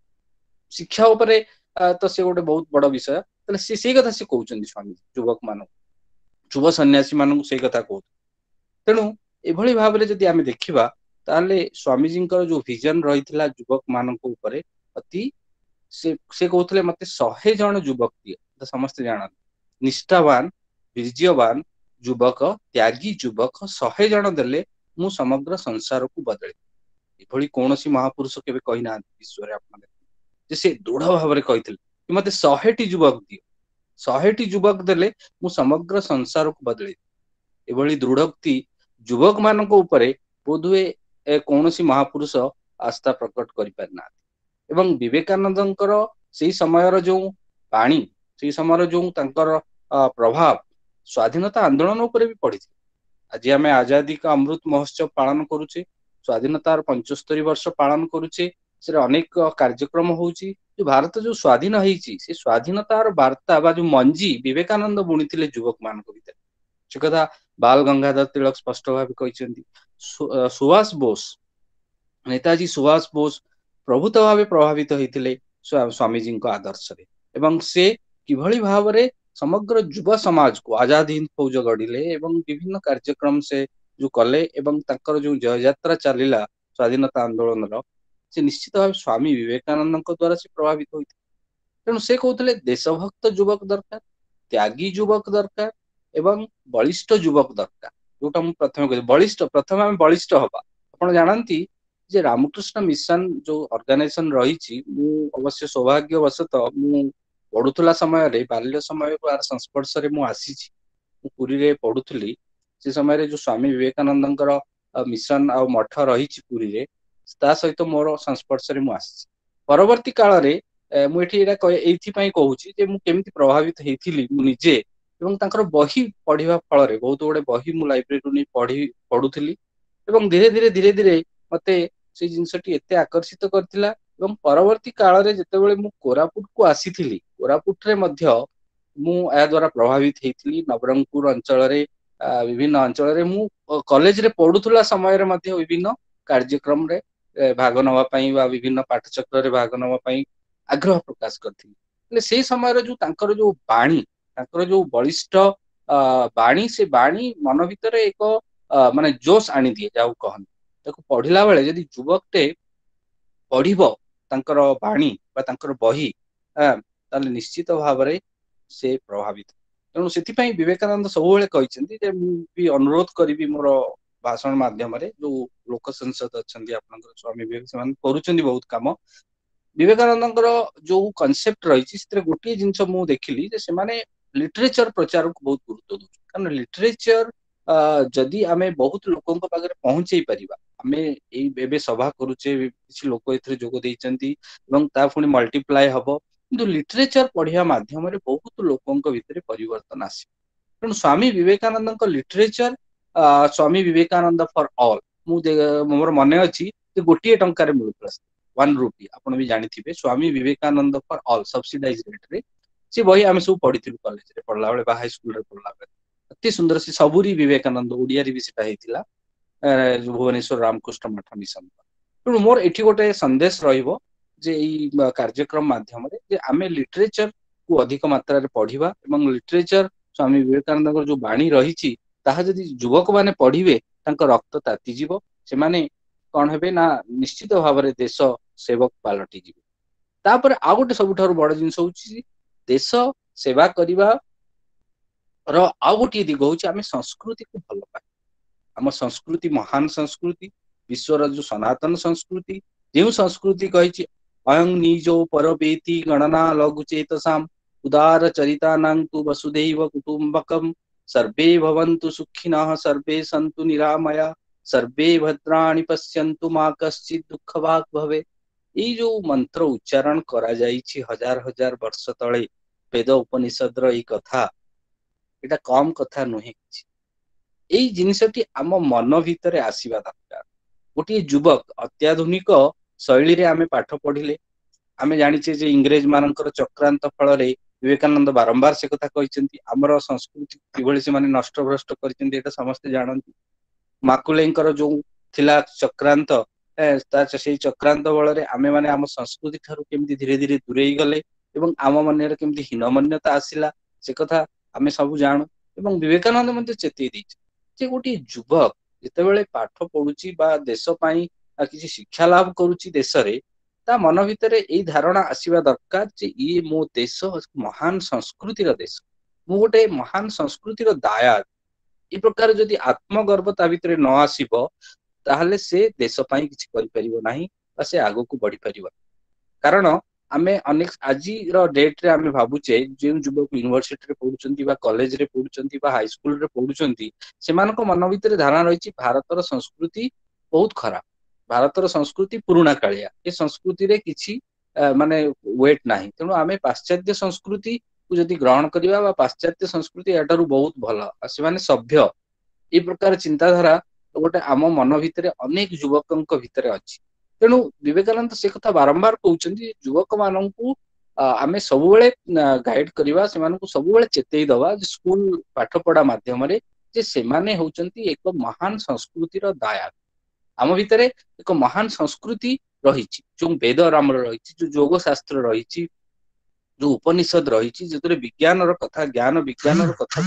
Speaker 5: शिक्षा उपरे तो से गोटे बहुत बड़ विषय तले से से कथा से कहउचंदी स्वामी युवक मान युव सन्यासी मान से कथा कहउ तेणु एभली भाव जदि आम देखा ताले स्वामी जी जो विजन रही युवक मान उपरे अति से से कहते मत शहे जन युवक दिए समस्ते जान निष्ठावान वीर्यवान युवक त्यागी युवक शहे जन देले मु समग्र संसार को बदले एभली कौन सी महापुरुष केबे कहि ना विश्व रे आपन जे से दृढ़ भाव में कहिथिले कि मते शहे टी युवक दिए शहे टी युवक देले मु समग्र संसार को बदले एभली दृढ़ोक्ति युवक मान उपरे बोधुए कौन सी महापुरुष आस्था प्रकट करि पारना एवं विवेकानंदंकर से समय जो पानी से समय जो तांकर प्रभाव स्वाधीनता आंदोलन उपरे भी पड़ी आज आम आजादी का अमृत महोत्सव पालन करुचे स्वाधीनतार पंचस्तरी वर्ष पालन करुचे से अनेक कार्यक्रम होउची जो भारत जो स्वाधीन होईची से स्वाधीनतार वार्ता बा जो मंजी विवेकानंद बुणीथिले युवक मान भीतर से कथा बाल गंगाधर तिलक स्पष्ट भाव कहते सुभाष बोस नेताजी सुभाष बोस प्रभुत भाव प्रभावित होते स्वामी जी आदर्श रे एवं से किभली भाव रे समग्र युवा समाज को आजाद हिंद फौज गढ़िले एवं विभिन्न कार्यक्रम से जो कले एवं तांकर जो जय यात्रा चलिला स्वाधीनता आंदोलन रो से निश्चित भाव स्वामी विवेकानंद द्वारा से प्रभावित होते तेणु से कहते देशभक्त युवक दरकार त्यागी युवक दरकार एवं बलिष्ठ युवक दरकार जोटा मुझे प्रथम कह बलिष्ठ प्रथम आम बलिष्ठ हवा आप जानती जे रामकृष्ण मिशन जो ऑर्गेनाइजेशन रही अवश्य सौभाग्यवशतः मु पढ़ुला समय बाल्य समय संस्पर्श मु आसी पुरी रे पढ़ुली से समय जो स्वामी विवेकानंद मिशन आ मठ रही पुरी रे ता सहित मोर संस्पर्श मु आसी परवर्ती काल रे मुझे कहूँ केमी प्रभावित होती निजे एवं तांकर बही पढ़िबा फल रे बहुत गुड़े बही मु लाइब्रेरी नहीं पढ़ी पढ़ुली एवं धीरे धीरे धीरे धीरे मते से जिनसटी एते आकर्षित करथिला एवं परवर्ती काल रे जेतेबेले मु कोरापुट को आसीथिली कोरापुट रे मध्य मु या द्वारा प्रभावित हेतिली नवरंगपुर अंचल रे विभिन्न अंचल रे मु कॉलेज रे पढ़ुथुला समय रे मध्य विभिन्न कार्यक्रम रे भाग नवा पई बा विभिन्न पाठचक्र रे भाग नवा पई आग्रह प्रकाश करथिली ले से समय रे जो तांकर जो बाणी तांकर जो बलिष्ठ बाणी से बाणी मन भीतर एक माने जोश आनी दिए जाऊ कहन ताको पढ़िला बेले यदि युवकटे पढ़िबो तांकर बाणी बा तांकर बही ताले निश्चित भाव रे से प्रभावित तेणु से विवेकानंद सब कहते भी अनुरोध करी मोर भाषण माध्यम रे जो लोक संसद अच्छा स्वामी विवेकानंद करुँच बहुत कम विवेकानंद जो कनसेप्ट रही गोटे जिनस मु देखिली से माने लिटरेचर प्रचार को बहुत गुरुत्व दौ कारण लिटरेचर जदि आमे बहुत लोकों पाखे पहुंचे पारिबा आमे एबे सभा करूचे किछि लोक एथरे जोग देइचंती एवं ता पुनी मल्टीप्लाई हबो किंतु लिटरेचर पढ़िया माध्यम रे बहुत लोकों भितर परिवर्तन आसी तेणु Swami Vivekananda literature Swami Vivekananda for all मु मोर मने अछि जे गोटिए टंका रे मिलुतला वन रुपी आपण भी जानिथिबे Swami Vivekananda for all subsidize rate रे से बही आमे सब पढ़िथिलु कॉलेज रे पढ़ला बेले बा हाई स्कूल रे पढ़ला बेले अति सुंदर से सबुरी विवेकानंद ओडिया रे भी सेटा हेतिला भुवनेश्वर रामकृष्ण मठ मिशन तेणु मोर एठी गोटे संदेश रहिबो जे ई कार्यक्रम माध्यम रे जे आमे लिटरेचर को अधिक मात्रा रे पढ़िबा एवं लिटरेचर स्वामी विवेकानंद जो बाणी रही ताहा जदि युवक माने पढ़िबे तांको रक्त ताती जीवो से माने कोन हेबे ना निश्चित भाव रे देश सेवक पालटी जीवो तापर आ गोटे सबुठार बड़ जिंस होची देश सेवा करिबा र आ गोटे दिग होची आमे संस्कृति को भल पाए आम संस्कृति महान संस्कृति विश्वर जो सनातन संस्कृति जो संस्कृति कही अयं निजो परवेति गणना लघु चेतसाम उदार चरितानां तु वसुदैव कुटुंबकम सर्वे भवन्तु सुखिनः सर्वे सन्तु निरामया सर्वे भद्राणि पश्यन्तु मा कश्चित् दुःखभाग् भवे ये जो मंत्र उच्चारण करा जाइछि हजार हजार वर्ष तले वेद उपनिषद रो ई कथा एटा कम कथा नुहे एई जिनिसटी आम मन भितरे आसीबा दरकार गोटे युवक अत्याधुनिक शैली रे आमे पाठ पढ़िले आमे जानिछे जे इंग्रेज मानकर चक्रांत फल रे विवेकानंद बारंबार से कथा कहते आमर संस्कृति किभଳି से माने नष्ट भ्रष्ट करछन्ती एटा समस्त जानନ୍ତି माकुलेंकर जो थिला चक्रांत से चक्रांत बल रे आमे माने आम संस्कृति ठारू केमती धीरे धीरे दूरेई गले एवं आम मन केमती हीनमान्यता आसिला से कथा आमे सब जानू एवं विवेकानंद मते चेतई दैछि जे गोटे युवक जेतेबेले पाठ पढुची बा देश पई किसी शिक्षा लाभ करुची देश रे ता मन भितरे एई धारणा आसीबा दरकार जे ई मो देश महान संस्कृतिर देश मु गोटे महान संस्कृतिर दायाद ए प्रकार जदि आत्मगर्व ता भितरे न आसीबो ताहले से देश पई किछि करि परिबो नाही बा से आगो को बढ़ी परिबो कारण आमे अनेक आजि रो डेट रे आमे भाबुचे जे युवक यूनिवर्सिटी रे पढुचंती बा कॉलेज रे पढुचंती बा हाई स्कूल रे पढुचंती सेमानको मन भितरे धारणा रहिछि भारतर संस्कृति बहुत खराब भारतर संस्कृति पुराणा कालिया ए संस्कृति रे किछि माने वेट नाही तेणु आमे पाश्चात्य संस्कृति को जदि ग्रहण करिबा बा पाश्चात्य संस्कृति एटारु बहुत भल से माने सभ्य ए प्रकार चिंताधारा गोटे आम मन भितरे अनेक युवकंक भितरे अछि तेणु विवेकानंद से कथा बारंबार कहउचंती युवक माननकु आमे सब बेले गाइड करिबा से मानकु सब बेले चेतई दबा जे स्कूल पाठ पढ़ा माध्यम रे जे से माने होउचंती एक महान संस्कृतिर दायाद आम भितरे एक महान संस्कृति रही जो वेद राम रही जो योग शास्त्र रही जो उपनिषद रही जो विज्ञान कथा ज्ञान विज्ञान कथा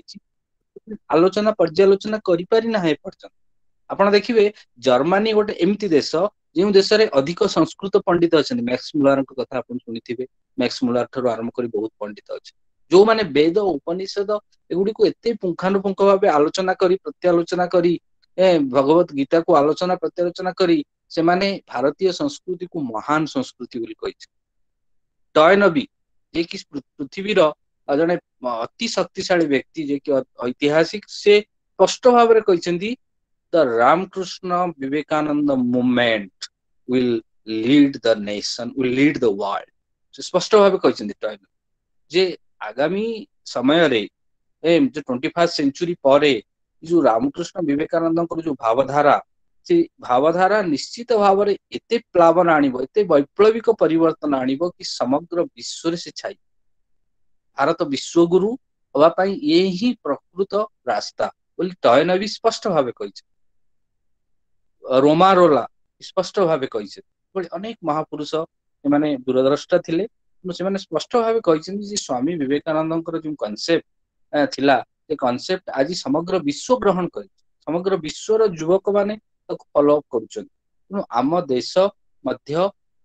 Speaker 5: कह आलोचना पर्यालोचना करि पारि ना हे पर्यंत आपण देखिबे जर्मनी गोटे एमती देश जो देश रे अधिक संस्कृत पंडित अच्छा मैक्स मुलर कथा आप शुणिथिबे मैक्स मुलर ठार आरंभ कर बहुत पंडित अच्छे जो माने वेद उपनिषद एगुडी को एते पुंखानुपुंख भाव आलोचना करी प्रत्यालोचना करी ए भगवत गीता को आलोचना प्रत्यालोचना करी से माने भारतीय संस्कृति को महान संस्कृति बोली कहिছে टॉयनबी जे कि पृथ्वी रो जने अति शक्तिशाली व्यक्ति जे कि ऐतिहासिक से स्पष्ट भाव में कहिसेंती the Ramakrishna Vivekananda movement will lead the nation will lead the world से स्पष्ट भाव कहिसेंती टॉयनबी जे आगामी समय रे ए जो ट्वेंटी फर्स्ट सेंचुरी परे जो रामकृष्ण विवेकानंद जो भावधारा से भावधारा निश्चित भाव में एते प्लावन आनिबो एते वैप्लविक परिवर्तन आनिबो कि समग्र विश्व से छाई भारत विश्वगुरु हवा पाई ये ही प्रकृत रास्ता बोली टॉयनबी स्पष्ट भाव कहिছে रोमारोला स्पष्ट भाव कहिছে बोली अनेक महापुरुष माने दूरद्रष्टा थिले से माने स्पष्ट भाव कहिছেন जे स्वामी विवेकानंद जो कॉन्सेप्ट थिला ए कॉन्सेप्ट आज समग्र विश्व ग्रहण कर समग्र विश्वर युवक माने फॉलो अप करुछन आम देश मध्य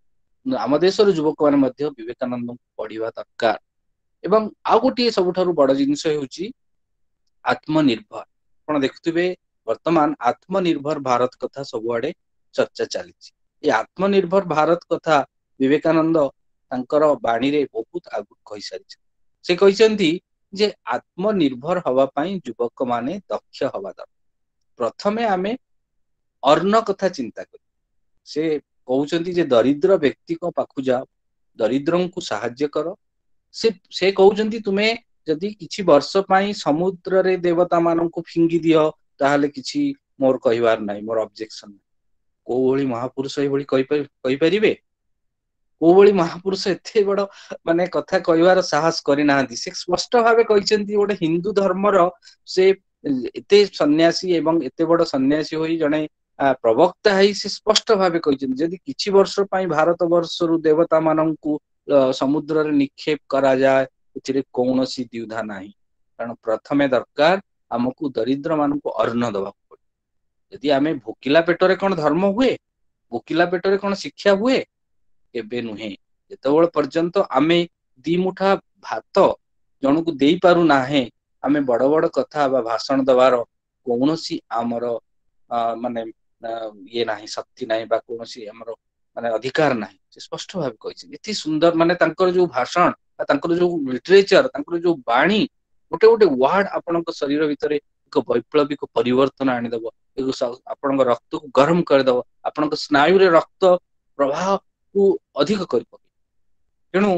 Speaker 5: आम देशर युवक माने मध्य विवेकानंद को पढ़िबा दरकार एवं आ गोटे सबुठारु बड़ जिनिस होउची आत्मनिर्भर आपण देखुथिबे वर्तमान आत्मनिर्भर भारत कथा सबुआडे चर्चा चलीछि ए आत्मनिर्भर भारत कथा विवेकानंद तांकर बाणी रे बहुत आगु कहि सारिछ से कहिसंती जे आत्मनिर्भर हवा पाई युवक माने दक्ष हवा दर प्रथमे आमे अर्ण कथा चिंता कर से कहउचंती जे दरिद्र व्यक्ति को पाखु जाओ दरिद्रन को सहाय्य करो से से कहउचंती तुमे जदि किछि वर्ष पाई समुद्र रे देवता मानन को फिंगी दियो ताहाले किछि मोर कहिवार नाही मोर ऑब्जेक्शन को भली महापुरुष ए भली कहि कहि परिबे को भली महापुरुष एते बड़ माने कथा कहिवार साहस करि नाहंती से स्पष्ट भाबे कहिसंती गोटे हिंदू धर्मर से एते सन्यासी एवं एते बड़ सन्यासी होई जने प्रवक्ता है से स्पष्ट भाव कहते किछि वर्ष पाई भारत वर्ष रु देवता मानन को समुद्र रे निक्षेप करा जाए एथिरे कोनोसी द्विधा नाही कारण प्रथमे दरकार हमकु दरिद्र मानन को अन्न दबा पड़े यदि आमे भोकिला पेटरे कोन धर्म हुए भोकिला पेटरे कोन शिक्षा हुए केबे नुहे जेतबेल पर्यंत आमे दी मुठा भात जन को देई पारु नाहे आमे बड़ बड़ कथा बा भाषण दबार कोनोसी आमर माने ये नाही शक्ति नाही बा कोनोसी हमर माने अधिकार नाही से स्पष्ट भाव कहिछि एति सुंदर माने तांकर जो भाषण तांकर जो लिटरेचर तांकर जो बाणी गोटे गोटे वर्ड आपनक शरीर भितरे एक वैप्लविक परिवर्तन आनि दबो एक आपनक रक्त को गरम कर दबो आपनक स्नायु रे रक्त प्रवाह को अधिक कर पके तेनु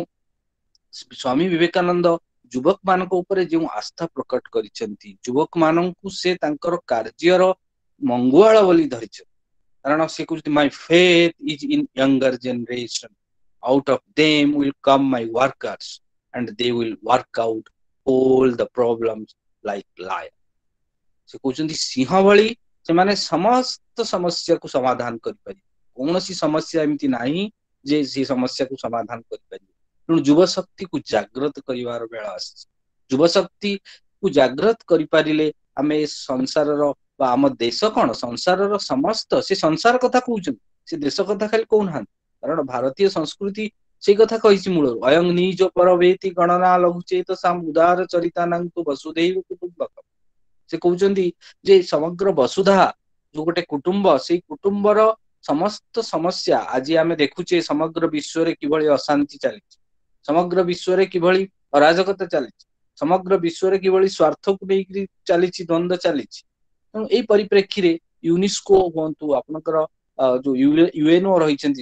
Speaker 5: स्वामी विवेकानंद युवक मानक ऊपर जो आस्था प्रकट करिसेंती युवक मानन को से तांकर कार्यर मंगुआल बोली धरिछ कारण से कुछ my faith is in younger generation out of them will come my workers and they will work out all the problems like lion से कहउचंती सिंह भली से माने समस्त समस्या को समाधान करि पारि कोनोसी समस्या एमिति नाही जे से समस्या को समाधान करि पारि तेणु युव शक्ति को जागृत करिवार बेला आसी युव शक्ति को जागृत करि पारिले आमे संसार रो बा आम देश कौन संसार समस्त से संसार कथा कहउछन से देश कथा खाली कहउनान कारण भारतीय संस्कृति से कथा कहिछि मूल अयं निज परवेति गणना लघुचेत समुदार चरितानांतु वसुधैव कुटुंबकम से कहउछन्ती जे समग्र वसुधा जो गोटे कुटुंब से कुटुंबर समस्त समस्या आज आमे देखुचे समग्र विश्व रे किभली अशांति चली समग्र विश्व रे किभली अराजकता चली समग्र विश्व रे किभली स्वार्थ को लेकरी चली द्वंद्व चली यही परिप्रेक्षी रे यूनेस्को हूँ आपनकर जो यूएनओ रही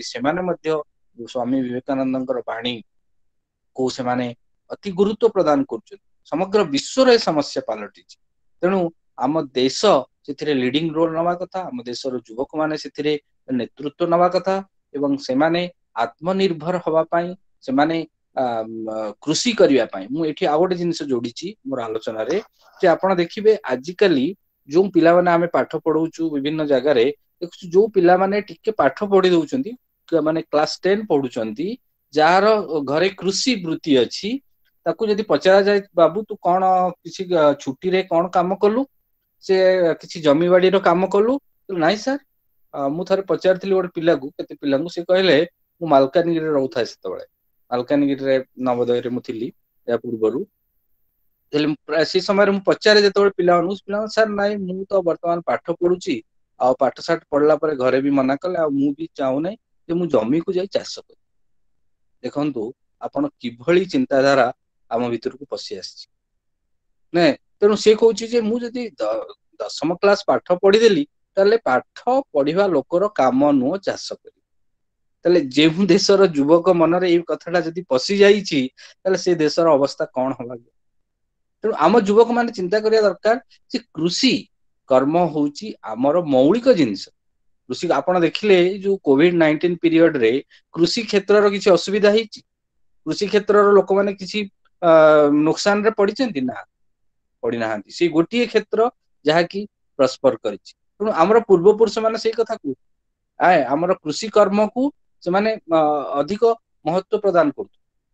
Speaker 5: स्वामी विवेकानंद बाणी को से माने अति गुरुत्व प्रदान कर समग्र विश्व समस्या पलटि तेणु आम देश से लीडिंग रोल नवा कथा आम देशर युवक माने से नेतृत्व नवा कथा एवं से माने आत्मनिर्भर हवा पाई से माने कृषि करिया पाई मु एठी आ गोटे जिनिस जोड़ीची मोर आलोचना रे जे आपण देखिबे आजिकली जो पिला माने आमे पाठ पढौचु विभिन्न जगह रे जो पिला माने टिके पाठ पढी दउचंती माने क्लास टेन पढुचंती जार घरे कृषि वृत्ति अछि ताकू यदि पचरा जाय बाबू तू कोन किसी छुट्टी रे कोन काम कलु से किसी जमी बाड़ी रो काम कलु नाही सर मु थारे पचारथिली गोटे पिला को केते पिला को से कहले मु मालकानगिरी रे रहउथा सेते बेले मालकानगिरी रे नवोदय रे मु थिली या पूर्वरु से समय मु पचारे जेते पिला पिला सर नाई मु तो वर्तमान पाठ पढुची आ पाठ साठ पढ़ला पर घरे भी मना कले आ मु भी चाहू नहीं जे मु जमी को जाई चाष करी। देखंतु आपण किभଳି चिंताधारा आम भीतर को पशि आसी ने तेणु से कहूँ जे मु जदि दशम क्लास पाठ पढ़ीदेली ताले पाठ पढ़िबा लोकर काम नुह चाष करी। ताले जेहू देशर युवक मनरे ये कथाटा जदि पशि जाइछि ताले से देशर अवस्था कौन हवा। तेणु आम युवक माने चिंता करिया दरकार जे कृषि कर्म होउछि आमर मौलिक जिनिस। कृषि आपण देखिले जो कोविड नाइंटीन पीरियड रे कृषि क्षेत्र किसी असुविधा होइछि कृषि क्षेत्र लोक माने किसी नुकसान रे पड़िचंती ना पड़ी नाहांती से गोटिए क्षेत्र जहा कि प्रस्पर करिछि। तेणु आमर पूर्व पुरुष माने सेई कथा को आए आमर कृषि कर्म को से माने अधिक महत्व प्रदान करु।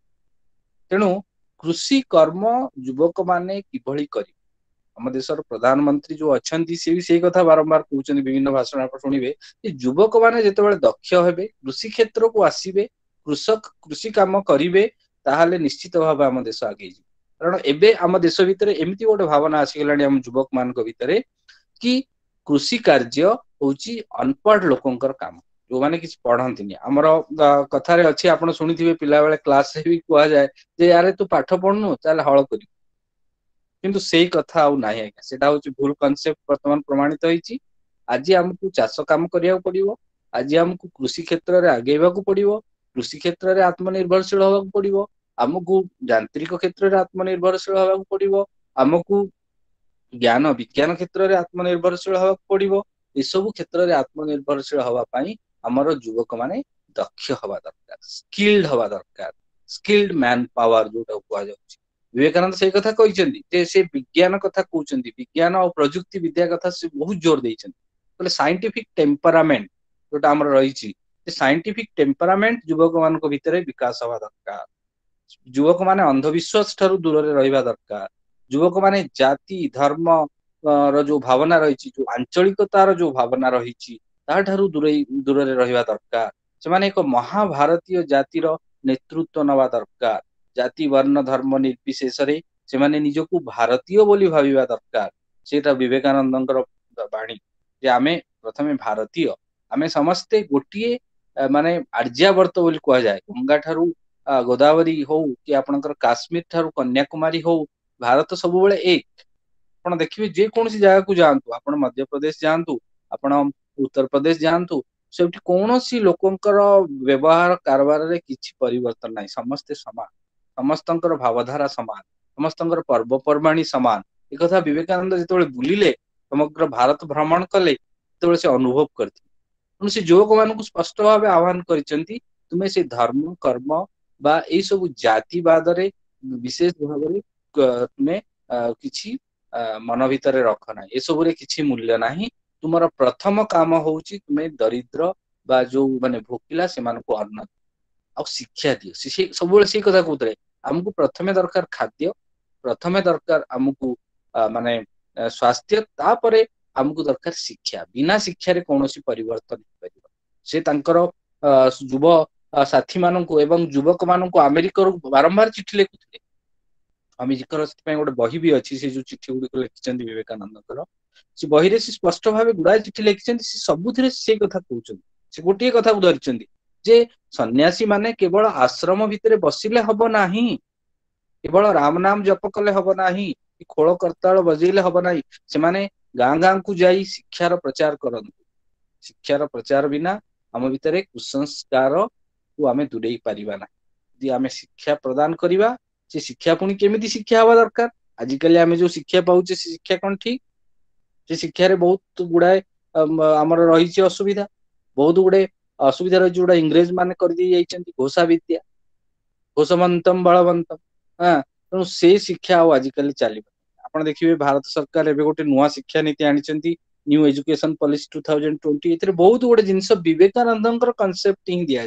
Speaker 5: तेणु कृषि कर्म युवक माने किभଳି करी हम देशर प्रधानमंत्री जो अछंती से भी सेई कथा बारंबार कहउछन विभिन्न भाषण आप सुनिबे जे युवक माने जेतेबेले दक्ष हेबे कृषि क्षेत्र को आसीबे कृषक कृषि काम करिवे ताहाले निश्चित भाव हम देश आगे जी। कारण एबे हम देश भीतर एमिति गोटे भावना आसीगलानी हम युवक मान भीतर कि कृषि कार्य होउची अनपढ़ लोकंकर काम जो माने किछ पढ़ंतिनी हमर कथारे अछि आपण सुनिथिबे पिला बेले क्लास रे भी कुआ जाय जे यारे तू पाठ पढनु चल हळ करी किंतु सेई कथा आउ नाही आज्ञा सेटा होउची भूल कांसेप्ट वर्तमान प्रमाणित होईची। आज हमकु चाष काम करिया पड़िबो आज हमकु कृषि क्षेत्र रे आगेबा को पड़िबो कृषि क्षेत्र रे आत्मनिर्भरशील होबा को पड़िबो हमकु यांत्रिक क्षेत्र रे आत्मनिर्भरशील होबा को पड़िबो हमकु ज्ञान विज्ञान क्षेत्र रे आत्मनिर्भरशील होबा को पड़िबो ए सब क्षेत्र रे आत्मनिर्भरशील होबा पई हमर युवक माने दक्ष होबा दरकार स्किल्ड होबा दरकार स्किल्ड मैन पावर जोटा कुआ जाउची। विवेकानंद से कथा कहते जे से विज्ञान कथा कहते विज्ञान और प्रजुक्ति विद्या कथा से बहुत जोर देते साइंटिफिक टेम्परामेंट जोटा आमर रही साइंटिफिक टेम्परामेंट युवक मान भितर विकास हवा दरकार। युवक माने अंधविश्वास ठारू दूर रे रहिबा दरकार। युवक माने जाति धर्म रो जो भावना रही जो आंचलिकतार जो भावना रही ठारू दूर दूर रे रहिबा दरकार। से माने एक महाभारतीय जातिर नेतृत्व नवा दरकार। जाति वर्ण धर्म निर्विशेष से माने निजको भारतीय बोली भाविबा दरकार। सेटा विवेकानंदंकर बाणी जे आमे प्रथमे भारतीय आमे समस्ते गोटिए माने आर्यावर्त बोली कहा जाए गंगा ठारू गोदावरी हो कि आपनकर काश्मीर ठारू कन्याकुमारी हो भारत सब बेले एक। आपण देखिबे जे कोनसी जगह को जानतु आपण मध्य प्रदेश जानतु आपण उत्तर प्रदेश जानतु सेठी कोनसी लोकंकर व्यवहार कारबार रे किछि परिवर्तन नाही समस्ते समान समस्तंकर भावधारा समान समस्तंकर पर्वपर्वाणी समान एक कथा विवेकानंद जिते बुलिले समग्र भारत भ्रमण कले तो से अनुभव करते से युवक मान को स्पष्ट भाव आह्वान करते तुम्हें से धर्म कर्म बा ए सब जातिवाद रे विशेष भाव तुम्हें किछि मन भितर रख ना ए सब रे किछि मूल्य नाही। तुमर प्रथम काम होउची तुम्हें दरिद्र बा जो माने भोकिला से मान को अन्न आ शिक्षा दियो से सब से कथा कहते आमको प्रथमे दरकार खाद्य प्रथमे दरकार आमको माने स्वास्थ्य तापरे आमको दरकार शिक्षा बिना शिक्षा रे कोनोसी परिवर्तन हो परिबो। से तांकर युव साथी माननको एवं युवक माननको अमेरिका रो बारंबार चिठी लिखुथिले अमेरिकार से गोटे बही भी अच्छी से जो चिठी गुड़िक लिखिं विवेकानंदर से बही रे से स्पष्ट भाव गुड़ाए चिठी लिखिं सबुथ से कथा कहते से गोटे कथा धरिଛନ୍ତି जे सन्यासी माने केवल आश्रम भितर बसिले हब नाही केवल राम नाम जप कले हब नाही खोल करताल बजेले हब नाही से माने गाँ गाँ को जाई शिक्षार प्रचार करंतु शिक्षार प्रचार बिना आम भितर कुसंस्कार को आमे दूरेई पारिबा ना। यदि आमे शिक्षा प्रदान करिबा से शिक्षा पुणी केमिति शिक्षा हवा दरकार आजिकल आमे जो शिक्षा पाउचे से शिक्षा कौन ठीक से शिक्षा रे बहुत गुड़ाए आमर रही असुविधा बहुत गुड़े असुविधा रही जोड़ा इंग्रेज माने कर दी जाइछन्ति घोषा विद्या घोषमंतम बलवंतम हाँ तेणु से शिक्षा आजिकल चलो आप देखिए भारत सरकार एवं गोटे नुआ शिक्षा नीति आनी new education policy two thousand twenty ए बहुत गुड़े जिनस विवेकानंद कनसेप्ट ही दि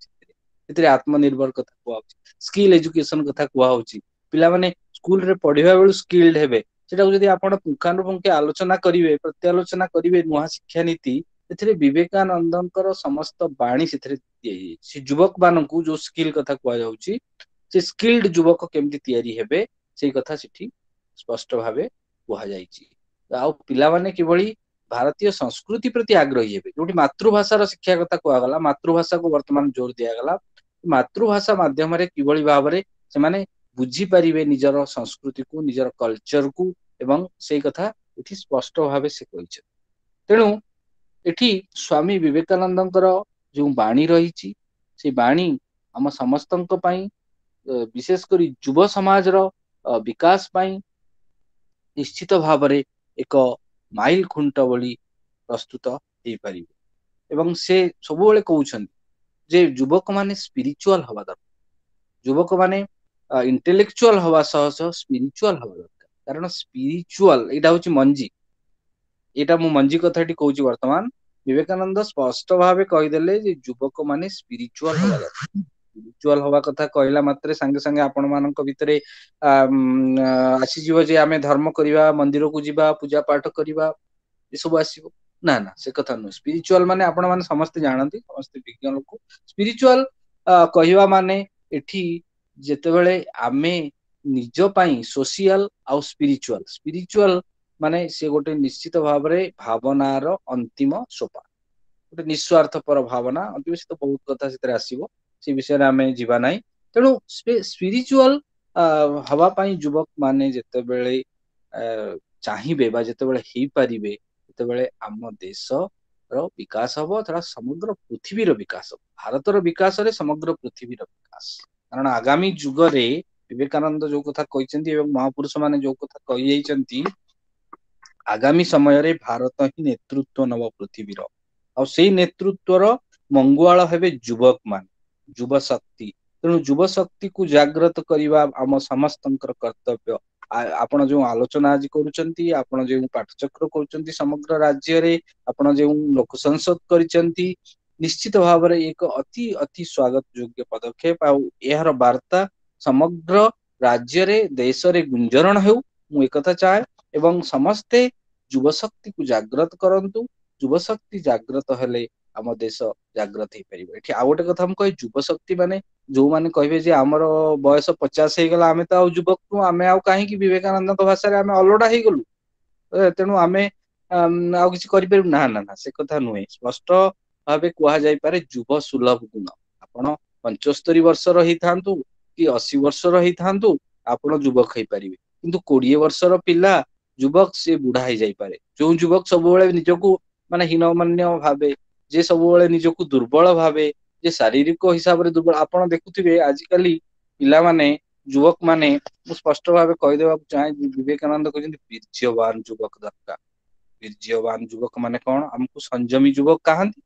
Speaker 5: जाए आत्मनिर्भर कथा कहु स्किल एजुकेशन कथा कहु पिला माने स्कूल रे पढ़िबा बेलु स्किल्ड हेबे सेटा जदि आपण पुंखानुपुंखे आलोचना करिवे प्रत्यालोचना करिवे नुआ शिक्षा नीति एथिरे विवेकानंदंकर समस्त बाणी से से युवक मानकू जो स्किल कथा कह जाउची से स्किल्ड युवक केमती तयारी हेबे से कथा सेठी स्पष्ट भावे कह जाइची। आ पिला माने किभली भारतीय संस्कृति प्रति आग्रही हेबे जोटी मातृभाषार शिक्षा कथा कहगला मातृभाषा को वर्तमान जोर दियागला मातृभाषा माध्यम किभଳି भाବରେ ସେମାନେ बुझी पारिबे निजर संस्कृति को निजर कल्चर को एवं से कथा एठी स्पष्ट भावे से कहिছে तेणु एठी स्वामी विवेकानंदଙ୍କର जो बाणी रही से बाणी आम समस्तक विशेष करी युव समाज रो विकास पाई निश्चित भावरे एक माइल खुंट बोली प्रस्तुत हो पारिबे एवं से सबुबले कहउछन जे युवक माने स्पिरिचुअल हवा दरकार युवक माने इंटेलेक्चुअल हवा सह सह स्पिरिचुअल हवा दरकार कारण स्पिरिचुअल एटा होची मंजी एटा मु मंजी कथाटी कहउची वर्तमान विवेकानंद स्पष्ट भावे कहिदेले जे युवक माने स्पिरिचुअल हवा दरकार स्पिरिचुअल हवा कथा कहला मात्रे संगे संगे आपण मानक भितरे आसी जीव जे आमे धर्म करिवा मंदिर को जिबा पूजा पाठ करिवा ए सब आसीबो ना ना से कथा न स्पिरिचुअल माने आपण माने समस्त जानती समस्त विज्ञान लोक स्पिरिचुअल कहिवा माने एठी जेते बेले आमे निज पई सोशल आ स्पिरिचुअल स्पिरिचुअल माने से गोटे निश्चित भावरे भावनार अंतिम सोपान गोटे निस्वार्थ पर भावना अंतिम से तो बहुत कथा से आसीबो से विषय आमे जीवा नाही तेणु स्पिरिचुअल हवा पाई युवक माने जेते बेले चाहिबे बा जेते बेले हेई परिबे जेते बेले आम देश रो विकास हबो तथा समग्र पृथ्वी रो विकास हबो भारत रो विकास रे समग्र पृथ्वी रो विकास कारण आगामी युग रे विवेकानंद जो कथा कहिसेंती एवं महापुरुष माने जो कथा कहि जाइचंती आगामी समय रे भारत ही नेतृत्व नव पृथ्वी रो आ सेही नेतृत्व रो मंगुआळ हेबे युवक मान युव शक्ति तेणु युव शक्ति को जागृत करवा आम समस्तंकर कर्तव्य आपण जो आलोचना आज करूचंती आपण जो पाठचक्र करूचंती समग्र राज्य रे आपण जो लोक संसद करिचंती निश्चित भाव रे एक अति अति स्वागत योग्य पदक्षेप आ एहर वार्ता समग्र राज्य रे देश रे गुंजरण हेउ मु एकथा चाहे एवं समस्ते युव शक्ति को जागृत करंतु युव शक्ति जागृत हेले आम देश जागृत हो पारिबो एठी आ गोटे कथा हम कहि युव शक्ति माने जो माने कहबे जे हमर बयस पचास हे गला आमे त आ युवक नु आमे आ काहे कि विवेकानंद भाषा रे आमे अलडा हे गलु तेनु आमे आ किछि करि परु ना ना ना से कथा नुहे स्पष्ट भाबे कुहा जाय पारे युव सुलभ गुण आपण पचहत्तर वर्ष रही थांतु कि अस्सी वर्ष रही थांतु आपण युवक हे पारिबे किंतु बीस वर्ष रो पिला युवक से बुढ़ा हे जाय पारे जो युवक सब बेले निजको माने हीनमान्य भाबे जे सब बेले निजको दुर्बल भाबे जे शारीरिक हिसाब रे दुर्बल आपण देखुथिबे आजिकाली पिला माने युवक माने स्पष्ट भाबे कहि देबा चाहे विवेकानंद कहजंती वीर्यवान युवक दरकार वीर्यवान युवक माने कोन हमकु संयमी युवक कहांती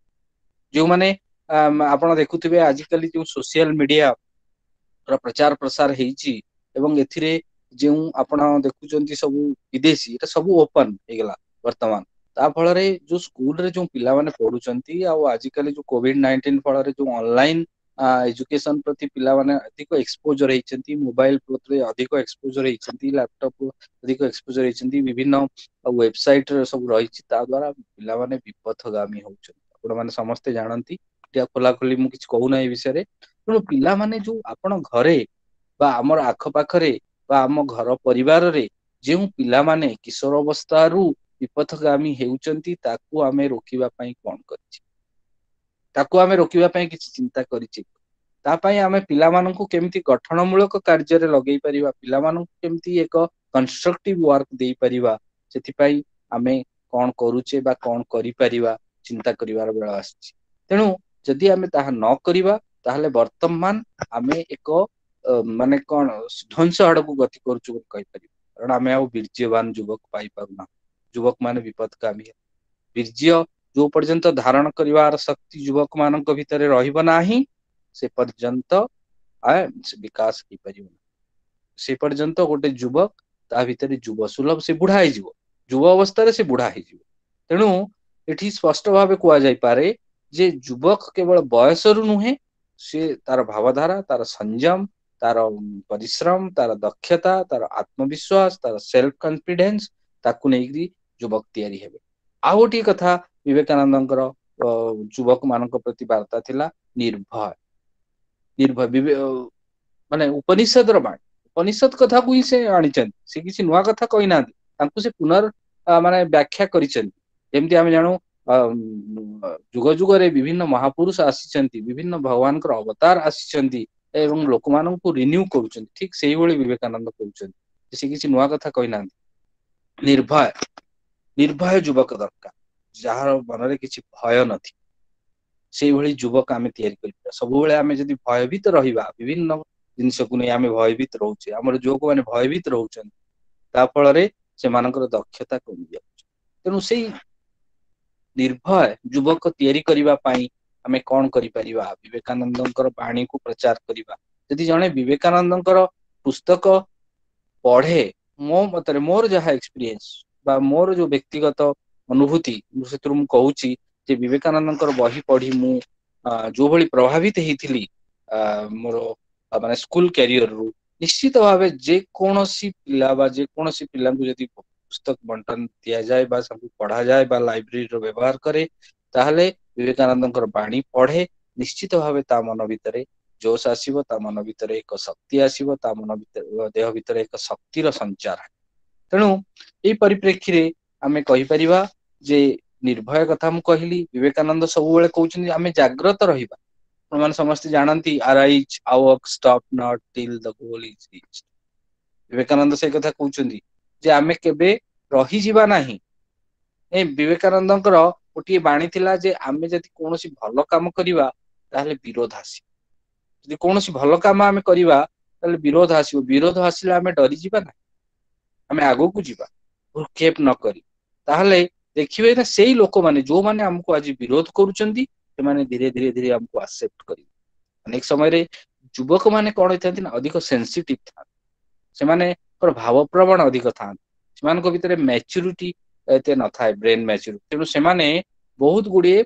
Speaker 5: जो माने आपण देखुथिबे आजिकाली जो सोशल मीडिया रो प्रचार प्रसार हेची एवं एथिरे जो आपण देखुचंती सब विदेशी एटा सब ओपन हे गेला वर्तमान ता फल रे जो स्कूल रे जो पिला माने पढुचंती आ आजिकाली जो कोविड नाइंटीन फल रे जो ऑनलाइन एजुकेशन प्रति पिला माने अधिक एक्सपोजर हेचंती मोबाइल प्रति अधिक एक्सपोजर हेचंती लैपटॉप अधिक एक्सपोजर हेचंती विभिन्न वेबसाइट रे सब रहिछि ता द्वारा पिला माने विपथगामी होउछंती आपण माने समस्त जानंती टिया खोला खोली मु किछ कहू नै विषय रे पण पिला माने जो आपण घरे बा हमर आख पाखरे बा हम घर परिवार रे जे पिला माने किशोर अवस्था रु विपथगामी हेउचंती ताकू आमे रोकिबा पई कोन करछि ताकू आमे रोकिबा पई किछ चिंता करछि ता पई आमे पिला माननकु केमिति गठनमूलक कार्य रे लगेई परिबा पिला माननकु केमिति एक कंस्ट्रक्टिव वर्क देई परिबा सेति पई आमे कोन करूचे बा कोन करि परिबा चिंता करिवार बेला आछि तेनु जदि आमे ताहा न करिबा ताहले वर्तमान आमे एक माने कोन ध्वंस आडकु गति करछु कहि परिबा कारण आमे आ वीर्यवान युवक पाई पारुना युवक माने विपथगामी वीर्य जो पर्यंत धारण करिवार शक्ति युवक मानक भितरे रहिबो नाही से पर्यंत आ विकास कि परिबो से पर्यंत गोटे युवक ता भितरे युव सुलभ से बुढ़ा हे जिवो युव अवस्था रे से बुढ़ा हे जिवो तेनु एठी स्पष्ट भाबे कुआ जाय पारे जे युवक केवल बयस रु नुहे से तार भावधारा तार संयम तार परिश्रम तार दक्षता तार आत्मविश्वास तार सेल्फ कॉन्फिडेंस ताकू नेगरी युवक तैयारी हेबे आ गोटी कथा विवेकानंदଙ୍କର युवक मानक प्रति वार्ता थिला निर्भय निर्भय माने उपनिषद रो बाणी उपनिषद कथा को ही से आनिचन से किसी नुवा कथा कहि ना तांकु से पुनर माने व्याख्या करिचन ଯେମିତି ଆମେ ଜାଣୁ ଯୁଗ ଯୁଗରେ ବିଭିନ୍ନ ମହାପୁରୁଷ ଆସିଛନ୍ତି, ବିଭିନ୍ନ ଭଗବାନଙ୍କର ଅବତାର ଆସିଛନ୍ତି ଏବଂ ଲୋକମାନଙ୍କୁ ରିନ୍ୟୁ କରୁଛନ୍ତି। ଠିକ ସେଇଭଳି ବିବେକାନନ୍ଦ କହୁଛନ୍ତି, ସେ କିଛି ନୂଆ କଥା କହିନାହାନ୍ତି। ନିର୍ଭୟ ନିର୍ଭୟ ଯୁବକ ଦରକାର, ଯାହାର ମନରେ କିଛି ଭୟ ନଥିବ। ସେଇଭଳି ଯୁବକ ଆମେ ତିଆରି କରିପାରିବା। ସବୁବେଳେ ଆମେ ଯଦି ଭୟଭୀତ ରହିବା, ବିଭିନ୍ନ ଜିନିଷକୁ ନେଇ ଆମେ ଭୟଭୀତ ରହୁଛେ, ଆମର ଯୁବକ ମାନେ ଭୟଭୀତ ରହୁଛନ୍ତି, ତା ଫଳରେ ସେମାନଙ୍କର ଦକ୍ଷତା କମି ଯାଉଛି। ତେଣୁ ସେଇ ନିର୍ଭୟ ଯୁବକ ତିଆରି କରିବା ପାଇଁ ଆମେ କଣ କରିପାରିବା? ବିବେକାନନ୍ଦଙ୍କର ବାଣୀକୁ ପ୍ରଚାର କରିବା। ଯଦି ଜଣେ ବିବେକାନନ୍ଦଙ୍କର ପୁସ୍ତକ ପଢେ, ମୋ ମତରେ ମୋର ଯାହା ଏକ୍ସପିରିଏନ୍ସ ବା ମୋର ଯୋଉ ବ୍ୟକ୍ତିଗତ ଅନୁଭୂତି, ମୁଁ ସେଥିରୁ ମୁଁ କହୁଛି ଯେ ବିବେକାନନ୍ଦଙ୍କର ବହି ପଢି ମୁଁ ଯୋଉଭଳି ପ୍ରଭାବିତ ହେଇଥିଲି ଆ ମୋର ମାନେ ସ୍କୁଲ କ୍ୟାରିୟରରୁ, ନିଶ୍ଚିତ ଭାବେ ଯେକୌଣସି ପିଲା ବା ଯେକୌଣସି ପିଲାଙ୍କୁ ଯଦି ପୁସ୍ତକ ବଣ୍ଟନ ଦିଆଯାଏ ବା ସବୁ ପଢାଯାଏ ବା ଲାଇବ୍ରେରୀର ବ୍ୟବହାର କରେ, ତାହେଲେ ବିବେକାନନ୍ଦଙ୍କର ବାଣୀ ପଢେ, ନିଶ୍ଚିତ ଭାବେ ତା ମନ ଭିତରେ ଜୋଶ ଆସିବ, ତା ମନ ଭିତରେ ଏକ ଶକ୍ତି ଆସିବ, ତା ମନ ଭିତରେ ଦେହ ଭିତରେ ଏକ ଶକ୍ତିର ସଞ୍ଚାର। ତେଣୁ ଏଇ ପରିପ୍ରେକ୍ଷୀରେ ଆମେ କହିପାରିବା ଯେ ନିର୍ଭୟ କଥା ମୁଁ କହିଲି, ବିବେକାନନ୍ଦ ସବୁବେଳେ କହୁଛନ୍ତି ଆମେ ଜାଗ୍ରତ ରହିବା। ଆପଣମାନେ ସମସ୍ତେ ଜାଣନ୍ତି arise awake stop not till the goal is reached. Vivekananda ସେଇ କଥା କହୁଛନ୍ତି ଯେ ଆମେ କେବେ ରହିଯିବା ନାହିଁ। ଏ ବିବେକାନନ୍ଦଙ୍କର ଗୋଟିଏ ବାଣୀ ଥିଲା ଯେ ଆମେ ଯଦି କୌଣସି ଭଲ କାମ କରିବା ତାହେଲେ ବିରୋଧ ଆସିବ। ଯଦି କୌଣସି ଭଲ କାମ ଆମେ କରିବା ତାହେଲେ ବିରୋଧ ଆସିବ। ବିରୋଧ ଆସିଲେ ଆମେ ଡରିଯିବା ନାହିଁ, ଆମେ ଆଗକୁ ଯିବା ଭ୍ରୁକ୍ଷେପ ନ କରି। ତାହେଲେ ଦେଖିବେ ନା ସେଇ ଲୋକମାନେ ଯୋଉମାନେ ଆମକୁ ଆଜି ବିରୋଧ କରୁଛନ୍ତି, ସେମାନେ ଧୀରେ ଧୀରେ ଧୀରେ ଆମକୁ ଆକ୍ସେପ୍ଟ କରିବେ। ଅନେକ ସମୟରେ ଯୁବକ ମାନେ କଣ ହେଇଥାନ୍ତି ନା ଅଧିକ ସେନ୍ସିଟିଭ ଥାନ୍ତି, ସେମାନଙ୍କର ଭାବପ୍ରବଣ ଅଧିକ ଥାନ୍ତି, ସେମାନଙ୍କ ଭିତରେ ମ୍ୟାଚୁରିଟି ଏତେ ନଥାଏ, ବ୍ରେନ ମ୍ୟାଚୁରିଟି। ତେଣୁ ସେମାନେ ବହୁତ ଗୁଡିଏ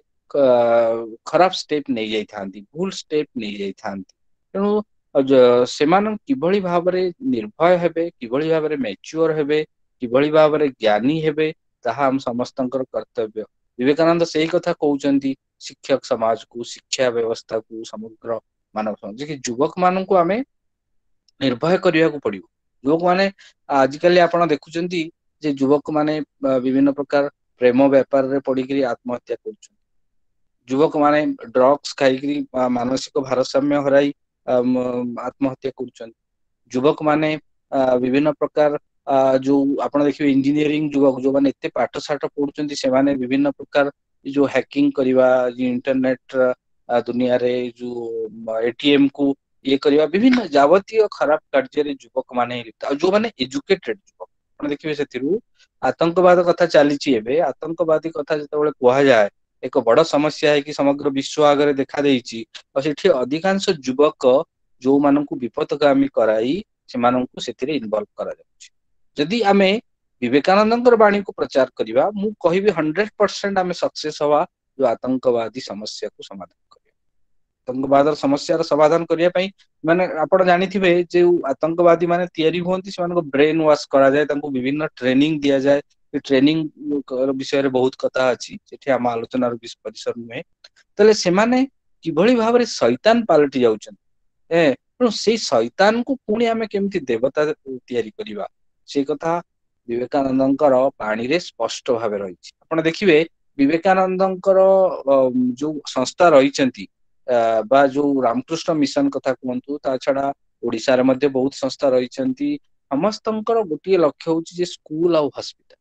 Speaker 5: ଖରାପ ଷ୍ଟେପ ନେଇଯାଇଥାନ୍ତି, ଭୁଲ ଷ୍ଟେପ ନେଇଯାଇଥାନ୍ତି। ତେଣୁ ସେମାନଙ୍କୁ କିଭଳି ଭାବରେ ନିର୍ଭୟ ହେବେ, କିଭଳି ଭାବରେ ମ୍ୟାଚୁଅର ହେବେ, କିଭଳି ଭାବରେ ଜ୍ଞାନୀ ହେବେ, ତାହା ଆମ ସମସ୍ତଙ୍କର କର୍ତ୍ତବ୍ୟ। ବିବେକାନନ୍ଦ ସେଇ କଥା କହୁଛନ୍ତି ଶିକ୍ଷକ ସମାଜକୁ, ଶିକ୍ଷା ବ୍ୟବସ୍ଥାକୁ, ସମଗ୍ର ମାନବ ସମାଜ କି ଯୁବକ ମାନଙ୍କୁ ଆମେ ନିର୍ଭୟ କରିବାକୁ ପଡିବ। ଯୁବକ ମାନେ ଆଜିକାଲି ଆପଣ ଦେଖୁଛନ୍ତି ଯେ ଯୁବକ ମାନେ ବିଭିନ୍ନ ପ୍ରକାର ପ୍ରେମ ବ୍ୟାପାରରେ ପଡିକିରି ଆତ୍ମହତ୍ୟା କରୁଛନ୍ତି। ଯୁବକ ମାନେ ଡ୍ରଗ୍ସ ଖାଇକିରି ମାନସିକ ଭାରସାମ୍ୟ ହରାଇ ଆତ୍ମହତ୍ୟା କରୁଛନ୍ତି। ଯୁବକ ମାନେ ଅ ବିଭିନ୍ନ ପ୍ରକାର ଅ ଯୋଉ ଆପଣ ଦେଖିବେ ଇଞ୍ଜିନିୟରିଂ ଯୁବକ ଯୋଉମାନେ ଏତେ ପାଠ ସାଠ ପଢୁଛନ୍ତି, ସେମାନେ ବିଭିନ୍ନ ପ୍ରକାର ଯୋଉ ହ୍ୟାକିଂ କରିବା, ଇଣ୍ଟରନେଟ ଦୁନିଆରେ ଯୋଉ ଏଟିଏମ କୁ ଇଏ କରିବା, ବିଭିନ୍ନ ଯାବତୀୟ ଖରାପ କାର୍ଯ୍ୟରେ ଯୁବକ ମାନେ ହିଁ ଲିପ୍ତ। ଆଉ ଯୋଉମାନେ ଏଜୁକେଟେଡ ଯୁବକ ଆପଣ ଦେଖିବେ ସେଥିରୁ ଆତଙ୍କବାଦ କଥା ଚାଲିଛି ଏବେ। ଆତଙ୍କବାଦୀ କଥା ଯେତେବେଳେ କୁହାଯାଏ, ଏକ ବଡ ସମସ୍ୟା ହେଇକି ସମଗ୍ର ବିଶ୍ୱ ଆଗରେ ଦେଖା ଦେଇଛି। ଆଉ ସେଠି ଅଧିକାଂଶ ଯୁବକ ଯୋଉମାନଙ୍କୁ ବିପଦଗାମୀ କରାଇ ସେମାନଙ୍କୁ ସେଥିରେ ଇନଭଲଭ କରାଯାଉଛି। ଯଦି ଆମେ ବିବେକାନନ୍ଦଙ୍କର ବାଣୀକୁ ପ୍ରଚାର କରିବା, ମୁଁ କହିବି ହଣ୍ଡ୍ରେଡ ପରସେଣ୍ଟ ଆମେ ସକ୍ସେସ ହବା ଯୋଉ ଆତଙ୍କବାଦୀ ସମସ୍ୟାକୁ ସମାଧାନ କରିବା। ଆତଙ୍କବାଦର ସମସ୍ୟାର ସମାଧାନ କରିବା ପାଇଁ ମାନେ ଆପଣ ଜାଣିଥିବେ ଯୋଉ ଆତଙ୍କବାଦୀ ମାନେ ତିଆରି ହୁଅନ୍ତି, ସେମାନଙ୍କ ବ୍ରେନ ୱାଶ କରାଯାଏ, ତାଙ୍କୁ ବିଭିନ୍ନ ଟ୍ରେନିଂ ଦିଆଯାଏ। ଟ୍ରେନିଂ ବିଷୟରେ ବହୁତ କଥା ଅଛି, ସେଠି ଆମ ଆଲୋଚନାର ପରିସର ନୁହେଁ। ତାହେଲେ ସେମାନେ କିଭଳି ଭାବରେ ସୈତାନ ପାଲଟି ଯାଉଛନ୍ତି, ଏ ତେଣୁ ସେଇ ସୈତାନକୁ ପୁଣି ଆମେ କେମିତି ଦେବତା ତିଆରି କରିବା, ସେଇ କଥା ବିବେକାନନ୍ଦଙ୍କର ବାଣୀରେ ସ୍ପଷ୍ଟ ଭାବେ ରହିଛି। ଆପଣ ଦେଖିବେ ବିବେକାନନ୍ଦଙ୍କର ଯୋଉ ସଂସ୍ଥା ରହିଛନ୍ତି ଅ ବା ଯୋଉ ରାମକୃଷ୍ଣ ମିଶନ କଥା କୁହନ୍ତୁ, ତା ଛଡା ଓଡିଶାରେ ମଧ୍ୟ ବହୁତ ସଂସ୍ଥା ରହିଛନ୍ତି। ସମସ୍ତଙ୍କର ଗୋଟିଏ ଲକ୍ଷ୍ୟ ହଉଛି ଯେ ସ୍କୁଲ ଆଉ ହସ୍ପିଟାଲ।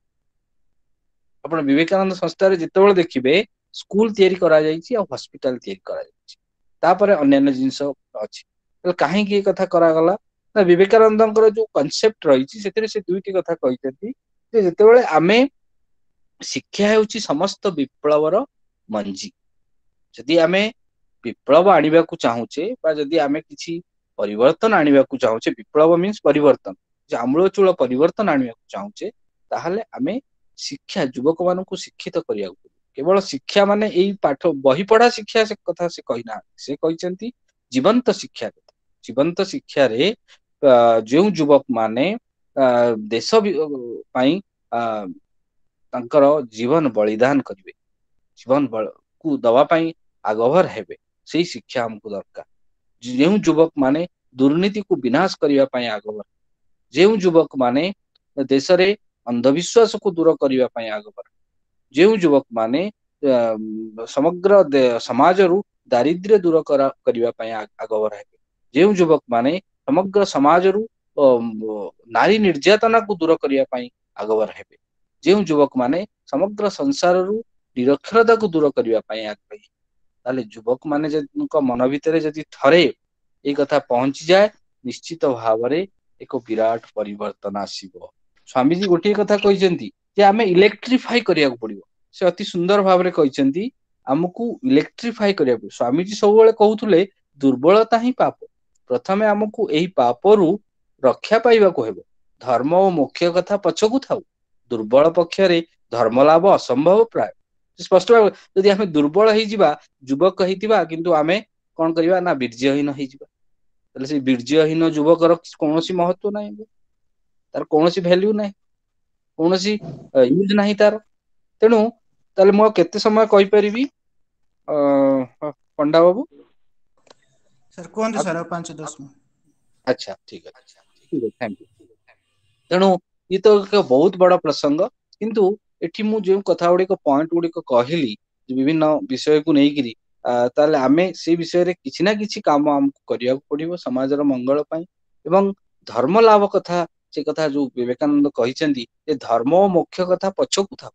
Speaker 5: ଆପଣ ବିବେକାନନ୍ଦ ସଂସ୍ଥାରେ ଯେତେବେଳେ ଦେଖିବେ ସ୍କୁଲ ତିଆରି କରାଯାଇଛି ଆଉ ହସ୍ପିଟାଲ ତିଆରି କରାଯାଇଛି, ତାପରେ ଅନ୍ୟାନ୍ୟ ଜିନିଷ ଅଛି। କାହିଁକି ଏ କଥା କରାଗଲା ନା ବିବେକାନନ୍ଦଙ୍କର ଯୋଉ କନସେପ୍ଟ ରହିଛି ସେଥିରେ ସେ ଦୁଇଟି କଥା କହିଛନ୍ତି ଯେ ଯେତେବେଳେ ଆମେ ଶିକ୍ଷା ହେଉଛି ସମସ୍ତ ବିପ୍ଳବର ମଞ୍ଜି। ଯଦି ଆମେ ବିପ୍ଳବ ଆଣିବାକୁ ଚାହୁଁଛେ ବା ଯଦି ଆମେ କିଛି ପରିବର୍ତ୍ତନ ଆଣିବାକୁ ଚାହୁଁଛେ, ବିପ୍ଳବ ମିନ୍ସ ପରିବର୍ତ୍ତନ, ଆମୂଳଚୂଳ ପରିବର୍ତ୍ତନ ଆଣିବାକୁ ଚାହୁଁଛେ, ତାହେଲେ ଆମେ ଶିକ୍ଷା ଯୁବକ ମାନଙ୍କୁ ଶିକ୍ଷିତ କରିବାକୁ ପଡିବ। କେବଳ ଶିକ୍ଷା ମାନେ ଏଇ ପାଠ ବହି ପଢା ଶିକ୍ଷା ସେ କଥା ସେ କହିନାହାନ୍ତି, ସେ କହିଛନ୍ତି ଜୀବନ୍ତ ଶିକ୍ଷା କଥା। ଜୀବନ୍ତ ଶିକ୍ଷାରେ ଅ ଯେଉଁ ଯୁବକ ମାନେ ଅ ଦେଶ ପାଇଁ ଅ ତାଙ୍କର ଜୀବନ ବଳିଦାନ କରିବେ, ଜୀବନ କୁ ଦବା ପାଇଁ ଆଗଭର ହେବେ, ସେଇ ଶିକ୍ଷା ଆମକୁ ଦରକାର। ଯେଉଁ ଯୁବକ ମାନେ ଦୁର୍ନୀତିକୁ ବିନାଶ କରିବା ପାଇଁ ଆଗଭର, ଯେଉଁ ଯୁବକ ମାନେ ଦେଶରେ ଅନ୍ଧବିଶ୍ୱାସକୁ ଦୂର କରିବା ପାଇଁ ଆଗଭର, ଯେଉଁ ଯୁବକ ମାନେ ସମଗ୍ର ସମାଜରୁ ଦାରିଦ୍ର୍ୟ ଦୂର କରିବା ପାଇଁ ଆଗଭର ହେବେ, ଯେଉଁ ଯୁବକ ମାନେ ସମଗ୍ର ସମାଜରୁ ନାରୀ ନିର୍ଯାତନାକୁ ଦୂର କରିବା ପାଇଁ ଆଗଭର ହେବେ, ଯେଉଁ ଯୁବକ ମାନେ ସମଗ୍ର ସଂସାରରୁ ନିରକ୍ଷରତାକୁ ଦୂର କରିବା ପାଇଁ ଆଗ୍ରହୀ, ତାହେଲେ ଯୁବକ ମାନେ ମନ ଭିତରେ ଯଦି ଥରେ ଏଇ କଥା ପହଞ୍ଚିଯାଏ ନିଶ୍ଚିତ ଭାବରେ ଏକ ବିରାଟ ପରିବର୍ତ୍ତନ ଆସିବ। ସ୍ୱାମୀଜୀ ଗୋଟିଏ କଥା କହିଛନ୍ତି ଯେ ଆମେ ଇଲେକ୍ଟ୍ରିଫାଇ କରିବାକୁ ପଡିବ। ସେ ଅତି ସୁନ୍ଦର ଭାବରେ କହିଛନ୍ତି ଆମକୁ ଇଲେକ୍ଟ୍ରିଫାଇ କରିବାକୁ। ସ୍ୱାମୀଜୀ ସବୁବେଳେ କହୁଥିଲେ ଦୁର୍ବଳତା ହିଁ ପାପ। ପ୍ରଥମେ ଆମକୁ ଏହି ପାପରୁ ରକ୍ଷା ପାଇବାକୁ ହେବ। ଧର୍ମ ଓ ମୋକ୍ଷ କଥା ପଛକୁ ଥାଉ, ଦୁର୍ବଳ ପକ୍ଷରେ ଧର୍ମ ଲାଭ ଅସମ୍ଭବ ପ୍ରାୟ। ସ୍ପଷ୍ଟ ଭାବେ ଯଦି ଆମେ ଦୁର୍ବଳ ହେଇଯିବା, ଯୁବକ ହେଇଥିବା କିନ୍ତୁ ଆମେ କଣ କରିବା ନା ବୀର୍ଯ୍ୟହୀନ ହେଇଯିବା, ତାହେଲେ ସେ ବୀର୍ଯ୍ୟହୀନ ଯୁବକର କୌଣସି ମହତ୍ଵ ନାହିଁ, ତାର କୌଣସି ଭ୍ୟାଲ୍ୟୁ ନାହିଁ, କୌଣସି ୟୁଜ ନାହିଁ ତାର। ତେଣୁ ତାହେଲେ ମୁଁ ଆଉ କେତେ ସମୟ କହିପାରିବି ପଣ୍ଡା ବାବୁ?
Speaker 4: ସାର୍ କୁହନ୍ତୁ ସାର୍, ଆଉ ପାଞ୍ଚ ଦଶ ମିନିଟ୍।
Speaker 5: ଆଚ୍ଛା, ଠିକ ଅଛି, ଠିକ ଅଛି, ଥ୍ୟାଙ୍କ ୟୁ। ତେଣୁ ଇଏ ତ ଏକ ବହୁତ ବଡ ପ୍ରସଙ୍ଗ, କିନ୍ତୁ ଏଠି ମୁଁ ଯେଉଁ କଥା ଗୁଡିକ ପଏଣ୍ଟ ଗୁଡିକ କହିଲି ବିଭିନ୍ନ ବିଷୟକୁ ନେଇକିରି, ତାହେଲେ ଆମେ ସେଇ ବିଷୟରେ କିଛି ନା କିଛି କାମ ଆମକୁ କରିବାକୁ ପଡିବ ସମାଜର ମଙ୍ଗଳ ପାଇଁ। ଏବଂ ଧର୍ମ ଲାଭ କଥା, ସେ କଥା ଯୋଉ ବିବେକାନନ୍ଦ କହିଛନ୍ତି ଯେ ଧର୍ମ ଓ ମୋକ୍ଷ କଥା ପଛକୁ ଥାଉ,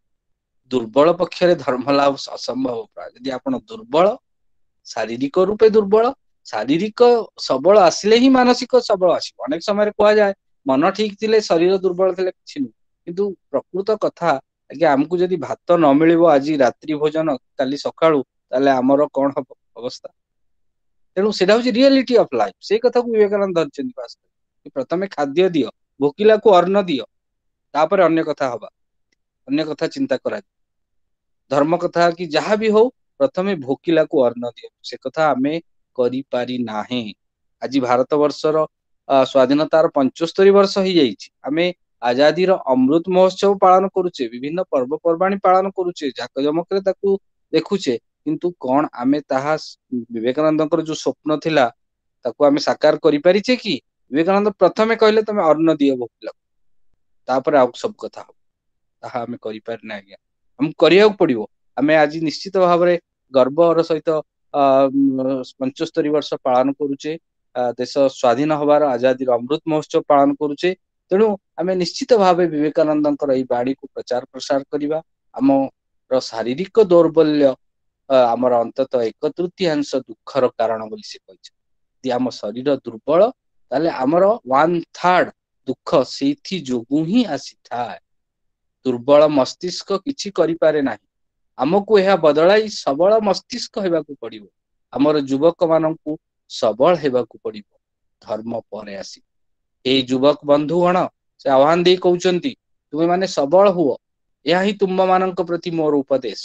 Speaker 5: ଦୁର୍ବଳ ପକ୍ଷରେ ଧର୍ମ ଲାଭ ଅସମ୍ଭବ ପ୍ରାୟ। ଯଦି ଆପଣ ଦୁର୍ବଳ, ଶାରୀରିକ ରୂପେ ଦୁର୍ବଳ, ଶାରୀରିକ ସବଳ ଆସିଲେ ହିଁ ମାନସିକ ସବଳ ଆସିବ। ଅନେକ ସମୟରେ କୁହାଯାଏ ମନ ଠିକ ଥିଲେ ଶରୀର ଦୁର୍ବଳ ଥିଲେ କିଛି ନୁହେଁ, କିନ୍ତୁ ପ୍ରକୃତ କଥା ଆଜ୍ଞା ଆମକୁ ଯଦି ଭାତ ନ ମିଳିବ ଆଜି ରାତ୍ରି ଭୋଜନ କାଲି ସକାଳୁ, ତାହେଲେ ଆମର କଣ ହବ ଅବସ୍ଥା? ତେଣୁ ସେଇଟା ହଉଛି ରିଆଲିଟି ଅଫ ଲାଇଫ। ସେଇ କଥାକୁ ବିବେକାନନ୍ଦ ଧରିଛନ୍ତି ବାସ୍ତବ। ପ୍ରଥମେ ଖାଦ୍ୟ ଦିଅ, ଭୋକିଲାକୁ ଅନ୍ନ ଦିଅ, ତାପରେ ଅନ୍ୟ କଥା ହବା, ଅନ୍ୟ କଥା ଚିନ୍ତା କରାଯିବ। ଧର୍ମ କଥା କି ଯାହା ବି ହଉ, ପ୍ରଥମେ ଭୋକିଲାକୁ ଅନ୍ନ ଦିଅ। ସେ କଥା ଆମେ କରିପାରି ନାହିଁ। ଆଜି ଭାରତ ବର୍ଷର ସ୍ଵାଧୀନତାର ପଞ୍ଚସ୍ତରୀ ବର୍ଷ ହେଇଯାଇଛି। ଆମେ ଆଜାଦିର ଅମୃତ ମହୋତ୍ସବ ପାଳନ କରୁଛେ, ବିଭିନ୍ନ ପର୍ବପର୍ବାଣୀ ପାଳନ କରୁଛେ, ଜାକ ଜମକରେ ତାକୁ ଦେଖୁଛେ, କିନ୍ତୁ କଣ ଆମେ ତାହା ବିବେକାନନ୍ଦଙ୍କର ଯୋଉ ସ୍ୱପ୍ନ ଥିଲା ତାକୁ ଆମେ ସାକାର କରିପାରିଛେ କି? ବିବେକାନନ୍ଦ ପ୍ରଥମେ କହିଲେ ତମେ ଅନ୍ନ ଦିଅ ଭୋକିଲାକୁ, ତାପରେ ଆଉ ସବୁ କଥା ହବ। ତାହା ଆମେ କରିପାରିନା ଆଜ୍ଞା, ଆମକୁ କରିବାକୁ ପଡିବ। ଆମେ ଆଜି ନିଶ୍ଚିତ ଭାବରେ ଗର୍ବର ସହିତ ଅ ପଞ୍ଚସ୍ତରୀ ବର୍ଷ ପାଳନ କରୁଛେ, ଦେଶ ସ୍ଵାଧୀନ ହବାର ଆଜାଦିର ଅମୃତ ମହୋତ୍ସବ ପାଳନ କରୁଛେ। ତେଣୁ ଆମେ ନିଶ୍ଚିତ ଭାବେ ବିବେକାନନ୍ଦଙ୍କର ଏଇ ବାଣୀକୁ ପ୍ରଚାର ପ୍ରସାର କରିବା। ଆମର ଶାରୀରିକ ଦୌର୍ବଲ୍ୟ ଆମର ଅନ୍ତତଃ ଏକ ତୃତୀୟାଂଶ ଦୁଃଖର କାରଣ ବୋଲି ସେ କହିଛନ୍ତି। ଯଦି ଆମ ଶରୀର ଦୁର୍ବଳ, ତାହେଲେ ଆମର ୱାନ ଥାର୍ଡ ଦୁଃଖ ସେଇଥି ଯୋଗୁ ହିଁ ଆସିଥାଏ। ଦୁର୍ବଳ ମସ୍ତିଷ୍କ କିଛି କରିପାରେ ନାହିଁ। ଆମକୁ ଏହା ବଦଳାଇ ସବଳ ମସ୍ତିଷ୍କ ହେବାକୁ ପଡିବ। ଆମର ଯୁବକ ମାନଙ୍କୁ ସବଳ ହେବାକୁ ପଡିବ, ଧର୍ମ ପରେ ଆସିବ। ଏଇ ଯୁବକ ବନ୍ଧୁଗଣ ସେ ଆହ୍ୱାନ ଦେଇ କହୁଛନ୍ତି ତୁମେ ମାନେ ସବଳ ହୁଅ, ଏହା ହିଁ ତୁମ ମାନଙ୍କ ପ୍ରତି ମୋର ଉପଦେଶ।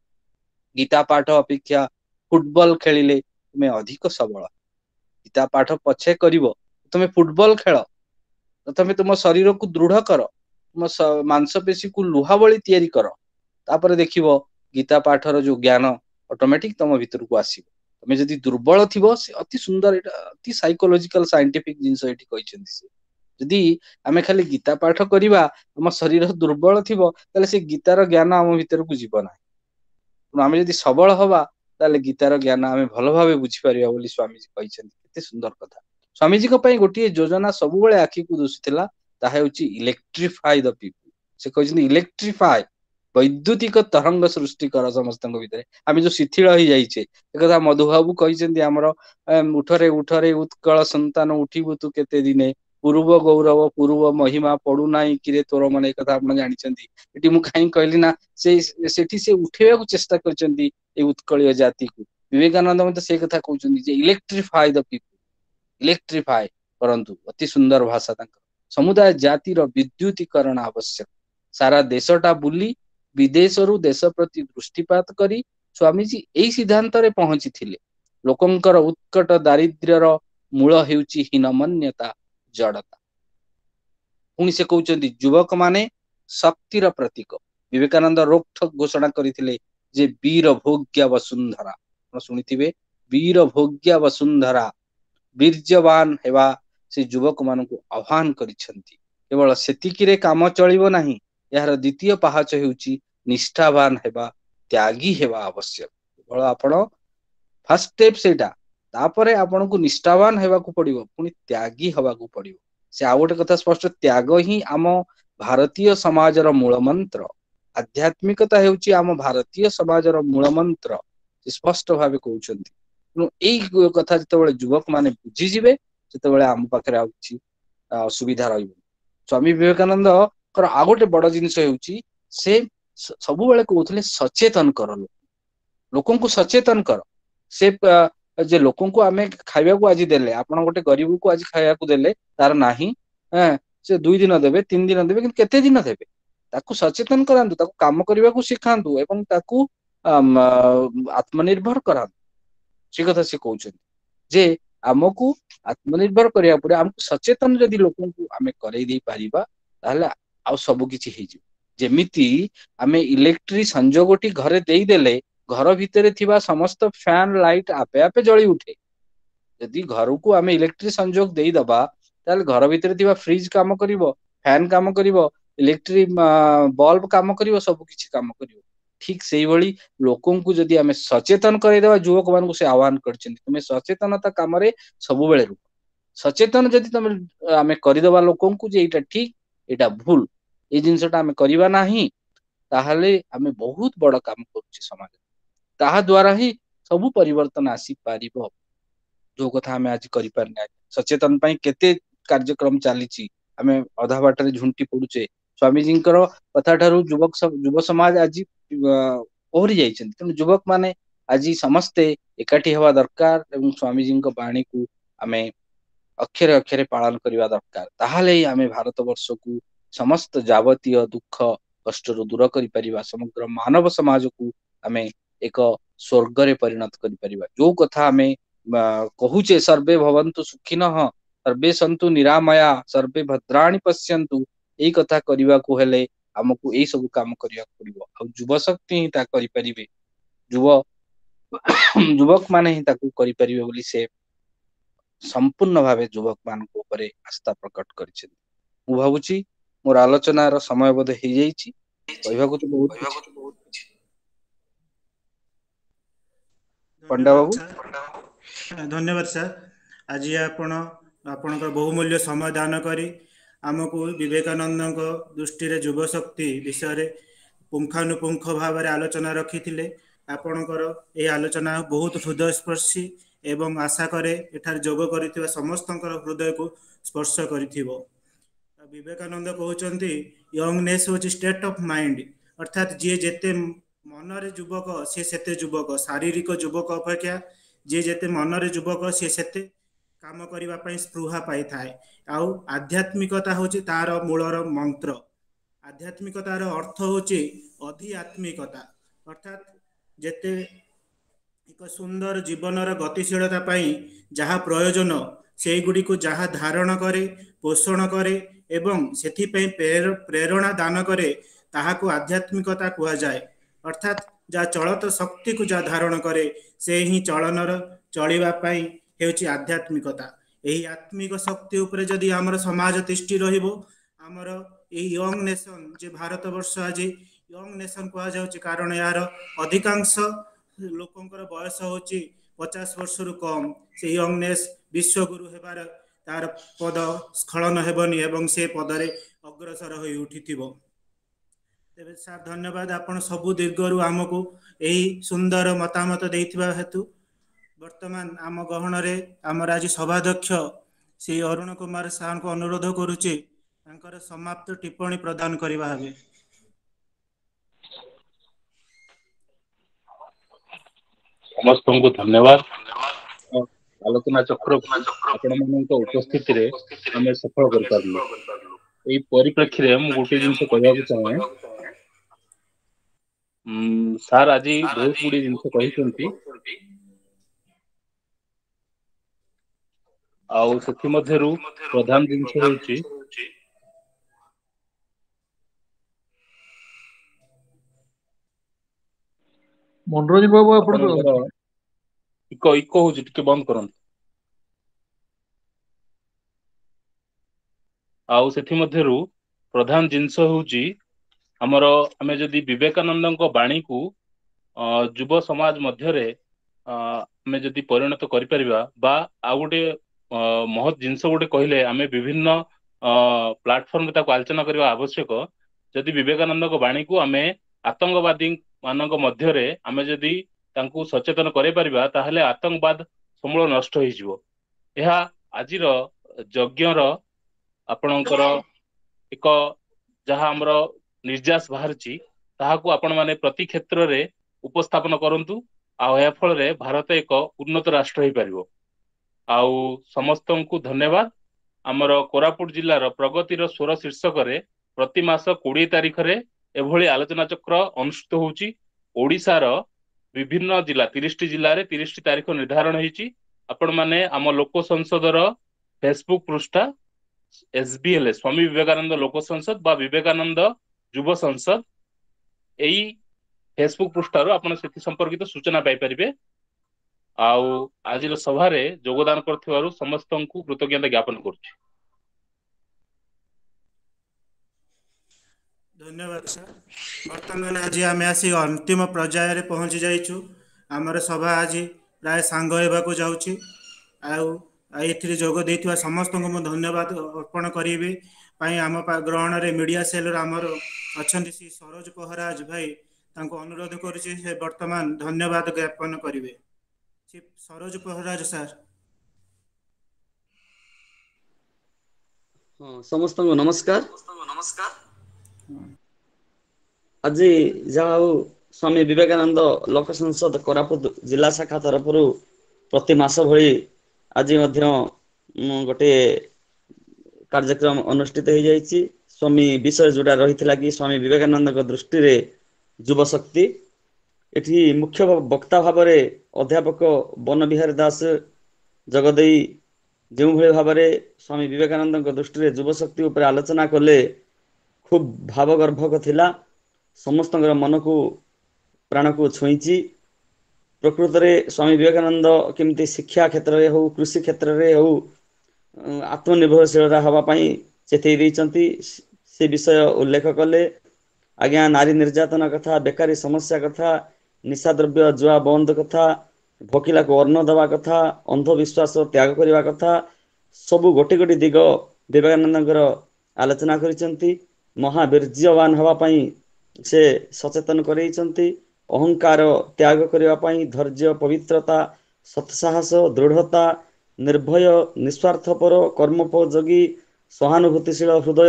Speaker 5: ଗୀତା ପାଠ ଅପେକ୍ଷା ଫୁଟବଲ ଖେଳିଲେ ତୁମେ ଅଧିକ ସବଳ। ଗୀତା ପାଠ ପଛେ କରିବ, ତମେ ଫୁଟବଲ ଖେଳ। ତମେ ତୁମ ଶରୀରକୁ ଦୃଢ କର, ତୁମ ମାଂସ ପେଶୀକୁ ଲୁହା ଭଳି ତିଆରି କର, ତାପରେ ଦେଖିବ ଗୀତା ପାଠର ଯୋଉ ଜ୍ଞାନ ଅଟୋମେଟିକ ତମ ଭିତରକୁ ଆସିବ। ତମେ ଯଦି ଦୁର୍ବଳ ଥିବ, ସେ ଅତି ସୁନ୍ଦର, ଏଇଟା ଅତି ସାଇକୋଲୋଜିକାଲ ସାଇଣ୍ଟିଫିକ ଜିନିଷ ଏଠି କହିଛନ୍ତି ସେ। ଯଦି ଆମେ ଖାଲି ଗୀତା ପାଠ କରିବା, ଆମ ଶରୀର ଦୁର୍ବଳ ଥିବ, ତାହେଲେ ସେ ଗୀତାର ଜ୍ଞାନ ଆମ ଭିତରକୁ ଯିବ ନାହିଁ। ଆମେ ଯଦି ସବଳ ହବା, ତାହେଲେ ଗୀତାର ଜ୍ଞାନ ଆମେ ଭଲ ଭାବେ ବୁଝିପାରିବା ବୋଲି ସ୍ୱାମୀଜୀ କହିଛନ୍ତି। କେତେ ସୁନ୍ଦର କଥା। ସ୍ୱାମୀଜୀଙ୍କ ପାଇଁ ଗୋଟିଏ ଯୋଜନା ସବୁବେଳେ ଆଖିକୁ ଦୁଶୁଥିଲା, ତାହା ହେଉଛି ଇଲେକ୍ଟ୍ରିଫାଇ ଦ ପିପୁଲ। ସେ କହିଛନ୍ତି ଇଲେକ୍ଟ୍ରିଫାଏ, ବୈଦ୍ୟୁତିକ ତରଙ୍ଗ ସୃଷ୍ଟି କର ସମସ୍ତଙ୍କ ଭିତରେ। ଆମେ ଯୋଉ ଶିଥିଳ ହେଇଯାଇଛେ, ଏକଥା ମଧୁବାବୁ କହିଛନ୍ତି ଆମର ଉଠରେ ଉଠରେ ଉତ୍କଳ ସନ୍ତାନ ଉଠିବୁ ତୁ କେତେ ଦିନେ, ପୂର୍ବ ଗୌରବ ପୂର୍ବ ମହିମା ପଡୁନାହିଁ କିରେ ତୋର ମନେ। ଏ କଥା ଆପଣ ଜାଣିଛନ୍ତି। ଏଠି ମୁଁ କାହିଁକି କହିଲି ନା, ସେ ସେଠି ସେ ଉଠେଇବାକୁ ଚେଷ୍ଟା କରିଛନ୍ତି ଏଇ ଉତ୍କଳୀୟ ଜାତିକୁ। ବିବେକାନନ୍ଦ ମଧ୍ୟ ସେଇ କଥା କହୁଛନ୍ତି ଯେ ଇଲେକ୍ଟ୍ରିଫାଏ ଦ ପିପୁଲ, ଇଲେକ୍ଟ୍ରିଫାଏ କରନ୍ତୁ। ଅତି ସୁନ୍ଦର ଭାଷା ତାଙ୍କର। ସମୁଦାୟ ଜାତିର ବିଦ୍ୟୁତୀକରଣ ଆବଶ୍ୟକ। ସାରା ଦେଶଟା ବୁଲି ବିଦେଶରୁ ଦେଶ ପ୍ରତି ଦୃଷ୍ଟିପାତ କରି ସ୍ୱାମୀଜୀ ଏଇ ସିଦ୍ଧାନ୍ତରେ ପହଞ୍ଚିଥିଲେ। ଲୋକଙ୍କର ଉତ୍କଟ ଦାରିଦ୍ର୍ୟର ମୂଳ ହେଉଛି ହୀନମନ୍ୟତା, ଜଡତା। ପୁଣି ସେ କହୁଛନ୍ତି ଯୁବକ ମାନେ ଶକ୍ତିର ପ୍ରତୀକ। ବିବେକାନନ୍ଦ ରୋକଠୋକ ଘୋଷଣା କରିଥିଲେ ଯେ ବୀର ଭୋଗ୍ୟା ବସୁନ୍ଧରା, ଆପଣ ଶୁଣିଥିବେ, ବୀର ଭୋଗ୍ୟା ବସୁନ୍ଧରା, ବୀର୍ଯ୍ୟବାନ ହେବା ସେ ଯୁବକ ମାନଙ୍କୁ ଆହ୍ୱାନ କରିଛନ୍ତି। କେବଳ ସେତିକିରେ କାମ ଚଳିବ ନାହିଁ, ଏହାର ଦ୍ଵିତୀୟ ପାହାଚ ହେଉଛି निष्ठावान हेबा त्यागी हेबा आवश्यक केवल आपण फर्स्ट स्टेप सेटा तापरे आपनको निष्ठावान हेबाकू पड़िबो पुनी त्यागी हेबाकू पड़िबो से आ गोटे कथा स्पष्ट त्याग ही आम भारतीय समाजर मूल मंत्र आध्यात्मिकता हेउची आम भारतीय समाजर मूल मंत्र स्पष्ट भावे कहउछंती तेणु एई कथा जतबेले युवक माने बुझी जिवे सेतबेले आम पाखरे आ किछि सुविधा रहिबो स्वामी विवेकानंद कर आ गोटे बड़ जिनिस हेउची से सब बेले कहउथले सचेतन कर लोकन को सचेतन कर से जे लोकन को आमे खाइबा को आज देले आपण गोटे गरीब को आज खाइबा को देले तार नाही हैं से दुई दिन देबे तीन दिन देबे किंतु केते दिन देबे ताकू सचेतन करांतु ताकू काम करबा को सिखांतु एवं ताकू आत्मनिर्भर करांतु से कथा से कहउछन जे आमको आत्मनिर्भर करिया पड़े हमको सचेतन जदि लोकन को आमे करई दे पारिबा ताहले आ सब किछि हेइ जे जेमिति आमे इलेक्ट्रिक संजोगटी घरे देई देले घर भितरे थिबा समस्त फैन लाइट आपे आपे जळी उठे यदि घर को आमे इलेक्ट्रिक संजोग देई दबा ताहले घर भितरे थिबा फ्रिज काम करिवो फैन काम करिवो इलेक्ट्रिक बल्ब काम करिवो सब किछि काम करिवो ठीक सेही भली लोकन को जदि आमे सचेतन करे देबा युवक मान को से आह्वान करछन तुमे सचेतनता काम रे सब बेले रुक सचेतन जदि तुमे आमे करि देबा लोकन को जे एटा ठीक एटा भूल ए जिंसटा आमे करिबा नाही ताहले आमे बहुत बड़ काम करूछि समाज ताहा द्वारा ही सब परिवर्तन आसी पारिबो जो कथा आमे आज करि पारना सचेतन पई केते कार्यक्रम चालीछि आमे अधा बाटरे झुंटी पडुचे स्वामी जींकर कथा ठारू युवक सब युव समाज आज ओहरी जाइछन तेणु युवक माने आज समस्ते एकाठी हेवा दरकार एवं स्वामी जींक बाणी को आमे अक्षरे अक्षरे पालन करबा दरकार ताहाले आमे भारत वर्ष को समस्त जावतीय दुख कष्ट रु दूर करि परिबा समग्र मानव समाज को आमे एक स्वर्ग रे परिणत करि परिबा जो कथा आमे कहूचे सर्वे भवन्तु सुखिनः सर्वे सन्तु निरामया सर्वे भद्राणि पश्यन्तु एई कथा करिबा को हेले हमकु एई सब काम करिया पड़िबो आ युवा शक्ति ही ता करि परिबे युव युवक माने ही ताकू करि परिबे बोली से संपूर्ण भावे युवक मान को ऊपर आस्था प्रकट करिसेन मु भाबुची मोर आलोचना रो समय बोध हे जाईची कहबा को तो बहुत किछि पंडा बाबू
Speaker 4: धन्यवाद सर आज आपण आपणकर बहुमूल्य समय दान करी आमको विवेकानंद दृष्टि रे युव शक्ति विषय पुंखानुपुंख भाव में आलोचना रखी आपणकर ये आलोचना बहुत हृदयस्पर्शी एवं आशा करे एठार जोग कर समस्त हृदय को स्पर्श कर विवेकानंद कहते यंगनेस हूँ स्टेट ऑफ माइंड अर्थात जी जेते मनरे युवक सी सेते युवक शारीरिक युवक अपेक्षा जी जेते मनरे युवक सी सेते काम करने स्पृहा पाई थाए आउ आध्यात्मिकता हूँ तार मूलर मंत्र आध्यात्मिकतार अर्थ हूँ अध्यात्मिकता अर्थात जेते एक सुंदर जीवनर गतिशीलता पाई जहाँ प्रयोजन से गुड़ी को जहाँ धारण करे पोषण करे एवं सेथि पे प्रेरणा दान करे ताहाको आध्यात्मिकता कुआ जाए अर्थात जहाँ चलत शक्ति को जहाँ धारण करे से ही चलनर चलिबा पाई हेउची आध्यात्मिकता यही आत्मिक शक्ति उपरे जदि आमर समाज तिष्ठि रहिबो आमर यही यंग नेशन जे भारत वर्ष आज यंग नेशन कुआ जाउची कारण यार अधिकांश लोकंकर बयस होची पचास वर्ष रु कम से यंगनेस विश्वगुरु हेबार तार पद स्खलन हेबनी एवं से पदरे अग्रसर होई उठिथिबो तेबे सर धन्यवाद आपण सबु दीर्घरु आमको यही सुंदर मतामत देइथिबा हेतु वर्तमान आम गहन रे आमर आज सभाध्यक्ष श्री अरुण कुमार साहब को अनुरोध करुचे तांकर समाप्त टिप्पणी प्रदान करबा हबे
Speaker 1: समस्त को धन्यवाद आलोचना चक्र आपण मान उपस्थिति रे हमें सफल कर पारलु एई परिप्रेक्षी रे हम गोटे जिंस कहबा को चाहे हम सर आज बहुत गुडी जिंस कहिसंती आउ सेथि मध्यरु प्रधान जिंस होउची
Speaker 2: मनोरंजन बाबू आपण
Speaker 1: इको इको होउची टिके बंद करन आउ सेथि मध्यरु प्रधान जिंस होउची ଆମର ଆମେ ଯଦି ବିବେକାନନ୍ଦଙ୍କ ବାଣୀକୁ ଅ, ଯୁବ ସମାଜ ମଧ୍ୟରେ ଅ, ଆମେ ଯଦି ପରିଣତ କରିପାରିବା ବା ଆଉ ଗୋଟେ ଅ, ମହତ୍ ଜିନିଷ ଗୋଟେ କହିଲେ ଆମେ ବିଭିନ୍ନ ପ୍ଲାଟଫର୍ମରେ ତାକୁ ଆଲୋଚନା କରିବା ଆବଶ୍ୟକ। ଯଦି ବିବେକାନନ୍ଦଙ୍କ ବାଣୀକୁ ଆମେ ଆତଙ୍କବାଦୀ ମାନଙ୍କ ମଧ୍ୟରେ ଆମେ ଯଦି ତାଙ୍କୁ ସଚେତନ କରାଇପାରିବା ତାହେଲେ ଆତଙ୍କବାଦ ସମୂଳ ନଷ୍ଟ ହେଇଯିବ। ଏହା ଆଜିର ଯଜ୍ଞର ଆପଣଙ୍କର ଏକ ଯାହା ଆମର ନିର୍ଯାସ ବାହାରିଛି ତାହାକୁ ଆପଣ ମାନେ ପ୍ରତି କ୍ଷେତ୍ରରେ ଉପସ୍ଥାପନ କରନ୍ତୁ ଆଉ ଏହା ଫଳରେ ଭାରତ ଏକ ଉନ୍ନତ ରାଷ୍ଟ୍ର ହେଇପାରିବ। ଆଉ ସମସ୍ତଙ୍କୁ ଧନ୍ୟବାଦ। ଆମର କୋରାପୁଟ ଜିଲ୍ଲାର ପ୍ରଗତିର ସ୍ୱର ଶୀର୍ଷକରେ ପ୍ରତି ମାସ କୋଡିଏ ତାରିଖରେ ଏଭଳି ଆଲୋଚନା ଚକ୍ର ଅନୁଷ୍ଠିତ ହଉଛି। ଓଡିଶାର ବିଭିନ୍ନ ଜିଲ୍ଲା ତିରିଶଟି ଜିଲ୍ଲାରେ ତିରିଶଟି ତାରିଖ ନିର୍ଦ୍ଧାରଣ ହେଇଛି। ଆପଣ ମାନେ ଆମ ଲୋକ ସଂସଦର ଫେସବୁକ୍ ପୃଷ୍ଠା S B L Swami Vivekananda ଲୋକ ସଂସଦ ବା ବିବେକାନନ୍ଦ ଯୁବ ସଂସଦ ଏଇ ଫେସବୁକ୍ ପୃଷ୍ଠାରୁ ଆପଣ ସେଥି ସମ୍ପର୍କିତ ସୂଚନା ପାଇପାରିବେ। ଆଉ ଆଜିର ସଭାରେ ଯୋଗଦାନ କରିଥିବାରୁ ସମସ୍ତଙ୍କୁ କୃତଜ୍ଞତା ଜ୍ଞାପନ କରୁଛି।
Speaker 4: ଧନ୍ୟବାଦ ସାର୍। ବର୍ତ୍ତମାନ ଆଜି ଆମେ ଆସି ଅନ୍ତିମ ପର୍ଯ୍ୟାୟରେ ପହଞ୍ଚି ଯାଇଛୁ। ଆମର ସଭା ଆଜି ପ୍ରାୟ ସାଙ୍ଗ ହେବାକୁ ଯାଉଛି। ଆଉ ଏଥିରେ ଯୋଗ ଦେଇଥିବା ସମସ୍ତଙ୍କୁ ମୁଁ ଧନ୍ୟବାଦ ଅର୍ପଣ କରିବି ପାଇଁ ଆମ ଗ୍ରହଣରେ ମିଡ଼ିଆ ସେଲ୍ର ଆମର ଅଛନ୍ତି ଶ୍ରୀ ସରୋଜ ପହରାଜ ଭାଇ, ତାଙ୍କୁ ଅନୁରୋଧ କରୁଛି ସେ ବର୍ତ୍ତମାନ ଧନ୍ୟବାଦ ଜ୍ଞାପନ କରିବେ। ଶ୍ରୀ ସରୋଜ ପହରାଜ ସାର୍।
Speaker 6: ହଁ, ସମସ୍ତଙ୍କୁ ନମସ୍କାର। ଆଜି ଯାହା ହଉ ସ୍ୱାମୀ ବିବେକାନନ୍ଦ ଲୋକ ସଂସଦ କୋରାପୁଟ ଜିଲ୍ଲା ଶାଖା ତରଫରୁ ପ୍ରତି ମାସ ଭଳି ଆଜି ମଧ୍ୟ ଗୋଟିଏ କାର୍ଯ୍ୟକ୍ରମ ଅନୁଷ୍ଠିତ ହେଇଯାଇଛି। ସ୍ୱାମୀ ବିଷୟ ଯୋଉଟା ରହିଥିଲା କି ସ୍ୱାମୀ ବିବେକାନନ୍ଦଙ୍କ ଦୃଷ୍ଟିରେ ଯୁବ ଶକ୍ତି। ଏଠି ମୁଖ୍ୟ ବକ୍ତା ଭାବରେ ଅଧ୍ୟାପକ ବନବିହାରୀ ଦାସ ଯୋଗଦେଇ ଯେଉଁଭଳି ଭାବରେ ସ୍ୱାମୀ ବିବେକାନନ୍ଦଙ୍କ ଦୃଷ୍ଟିରେ ଯୁବ ଶକ୍ତି ଉପରେ ଆଲୋଚନା କଲେ ଖୁବ୍ ଭାବଗର୍ଭକ ଥିଲା। ସମସ୍ତଙ୍କର ମନକୁ ପ୍ରାଣକୁ ଛୁଇଁଛି। ପ୍ରକୃତରେ ସ୍ୱାମୀ ବିବେକାନନ୍ଦ କେମିତି ଶିକ୍ଷା କ୍ଷେତ୍ରରେ ହଉ, କୃଷି କ୍ଷେତ୍ରରେ ହଉ ଆତ୍ମନିର୍ଭରଶୀଳତା ହେବା ପାଇଁ ଚେତେଇ ଦେଇଛନ୍ତି, ସେ ବିଷୟ ଉଲ୍ଲେଖ କଲେ। ଆଜ୍ଞା, ନାରୀ ନିର୍ଯାତନା କଥା, ବେକାରୀ ସମସ୍ୟା କଥା, ନିଶା ଦ୍ରବ୍ୟ ଜୁଆ ବନ୍ଦ କଥା, ଭୋକିଲାକୁ ଅନ୍ନ ଦେବା କଥା, ଅନ୍ଧବିଶ୍ୱାସ ତ୍ୟାଗ କରିବା କଥା, ସବୁ ଗୋଟି ଗୋଟି ଦିଗ ବିବେକାନନ୍ଦଙ୍କର ଆଲୋଚନା କରିଛନ୍ତି। ମହାବୀର୍ଯ୍ୟବାନ ହେବା ପାଇଁ ସେ ସଚେତନ କରେଇଛନ୍ତି। ଅହଙ୍କାର ତ୍ୟାଗ କରିବା ପାଇଁ ଧୈର୍ଯ୍ୟ, ପବିତ୍ରତା, ସତ୍ସାହସ, ଦୃଢ଼ତା, ନିର୍ଭୟ, ନିସ୍ୱାର୍ଥପର, କର୍ମୋପଯୋଗୀ, ସହାନୁଭୂତିଶୀଳ ହୃଦୟ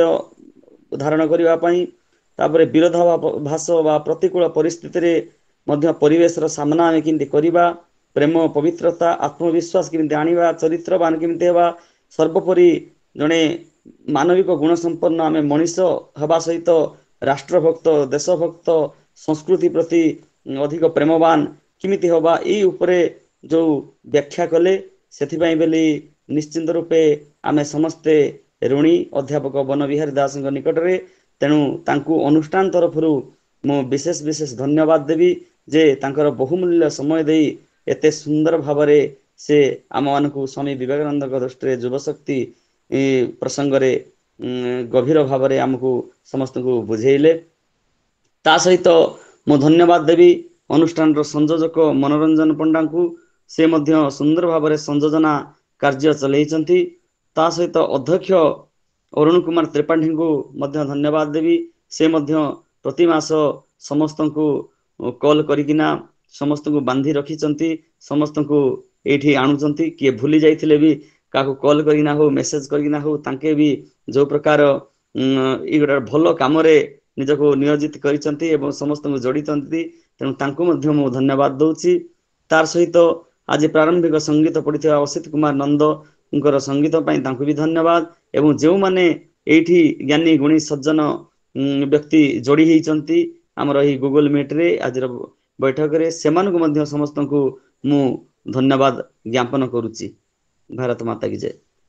Speaker 6: ଧାରଣ କରିବା ପାଇଁ, ତାପରେ ବିରୋଧାଭାସ ବା ପ୍ରତିକୂଳ ପରିସ୍ଥିତିରେ ମଧ୍ୟ ପରିବେଶର ସାମ୍ନା ଆମେ କେମିତି କରିବା, ପ୍ରେମ, ପବିତ୍ରତା, ଆତ୍ମବିଶ୍ୱାସ କେମିତି ଆଣିବା, ଚରିତ୍ରବାନ କେମିତି ହେବା, ସର୍ବୋପରି ଜଣେ ମାନବିକ ଗୁଣ ସମ୍ପନ୍ନ ଆମେ ମଣିଷ ହେବା ସହିତ ରାଷ୍ଟ୍ରଭକ୍ତ, ଦେଶଭକ୍ତ, ସଂସ୍କୃତି ପ୍ରତି ଅଧିକ ପ୍ରେମବାନ କେମିତି ହେବା, ଏଇ ଉପରେ ଯୋଉ ବ୍ୟାଖ୍ୟା କଲେ, ସେଥିପାଇଁ ବୋଲି ନିଶ୍ଚିନ୍ତ ରୂପେ ଆମେ ସମସ୍ତେ ଋଣୀ ଅଧ୍ୟାପକ ବନବିହାରୀ ଦାସଙ୍କ ନିକଟରେ। ତେଣୁ ତାଙ୍କୁ ଅନୁଷ୍ଠାନ ତରଫରୁ ମୁଁ ବିଶେଷ ବିଶେଷ ଧନ୍ୟବାଦ ଦେବି ଯେ ତାଙ୍କର ବହୁମୂଲ୍ୟ ସମୟ ଦେଇ ଏତେ ସୁନ୍ଦର ଭାବରେ ସେ ଆମମାନଙ୍କୁ ସ୍ୱାମୀ ବିବେକାନନ୍ଦଙ୍କ ଦୃଷ୍ଟିରେ ଯୁବଶକ୍ତି ପ୍ରସଙ୍ଗରେ ଗଭୀର ଭାବରେ ଆମକୁ ସମସ୍ତଙ୍କୁ ବୁଝେଇଲେ। ତା ସହିତ ମୁଁ ଧନ୍ୟବାଦ ଦେବି ଅନୁଷ୍ଠାନର ସଂଯୋଜକ ମନୋରଞ୍ଜନ ପଣ୍ଡାଙ୍କୁ। ସେ ମଧ୍ୟ ସୁନ୍ଦର ଭାବରେ ସଂଯୋଜନା କାର୍ଯ୍ୟ ଚଲେଇଛନ୍ତି। ତା ସହିତ ଅଧ୍ୟକ୍ଷ ଅରୁଣ କୁମାର ତ୍ରିପାଠୀଙ୍କୁ ମଧ୍ୟ ଧନ୍ୟବାଦ ଦେବି। ସେ ମଧ୍ୟ ପ୍ରତି ମାସ ସମସ୍ତଙ୍କୁ କଲ୍ କରିକିନା ସମସ୍ତଙ୍କୁ ବାନ୍ଧି ରଖିଛନ୍ତି, ସମସ୍ତଙ୍କୁ ଏଇଠି ଆଣୁଛନ୍ତି। କିଏ ଭୁଲି ଯାଇଥିଲେ ବି କାହାକୁ କଲ୍ କରିକିନା ହଉ, ମେସେଜ କରିକିନା ହଉ, ତାଙ୍କେ ବି ଯୋଉ ପ୍ରକାର ଏଇ ଗୋଟେ ଭଲ କାମରେ ନିଜକୁ ନିୟୋଜିତ କରିଛନ୍ତି ଏବଂ ସମସ୍ତଙ୍କୁ ଯୋଡ଼ିଛନ୍ତି, ତେଣୁ ତାଙ୍କୁ ମଧ୍ୟ ମୁଁ ଧନ୍ୟବାଦ ଦଉଛି। ତାର ସହିତ ଆଜି ପ୍ରାରମ୍ଭିକ ସଙ୍ଗୀତ ପଡ଼ିଥିବା ଅସିତ କୁମାର ନନ୍ଦଙ୍କର ସଙ୍ଗୀତ ପାଇଁ ତାଙ୍କୁ ବି ଧନ୍ୟବାଦ। ଏବଂ ଯେଉଁମାନେ ଏଇଠି ଜ୍ଞାନୀ ଗୁଣୀ ସଜ୍ଜନ ବ୍ୟକ୍ତି ଯୋଡ଼ି ହେଇଛନ୍ତି ଆମର ଏହି ଗୁଗଲ ମିଟରେ ଆଜିର ବୈଠକରେ, ସେମାନଙ୍କୁ ମଧ୍ୟ ସମସ୍ତଙ୍କୁ ମୁଁ ଧନ୍ୟବାଦ ଜ୍ଞାପନ କରୁଛି। ଭାରତ ମାତା କି ଜୟ।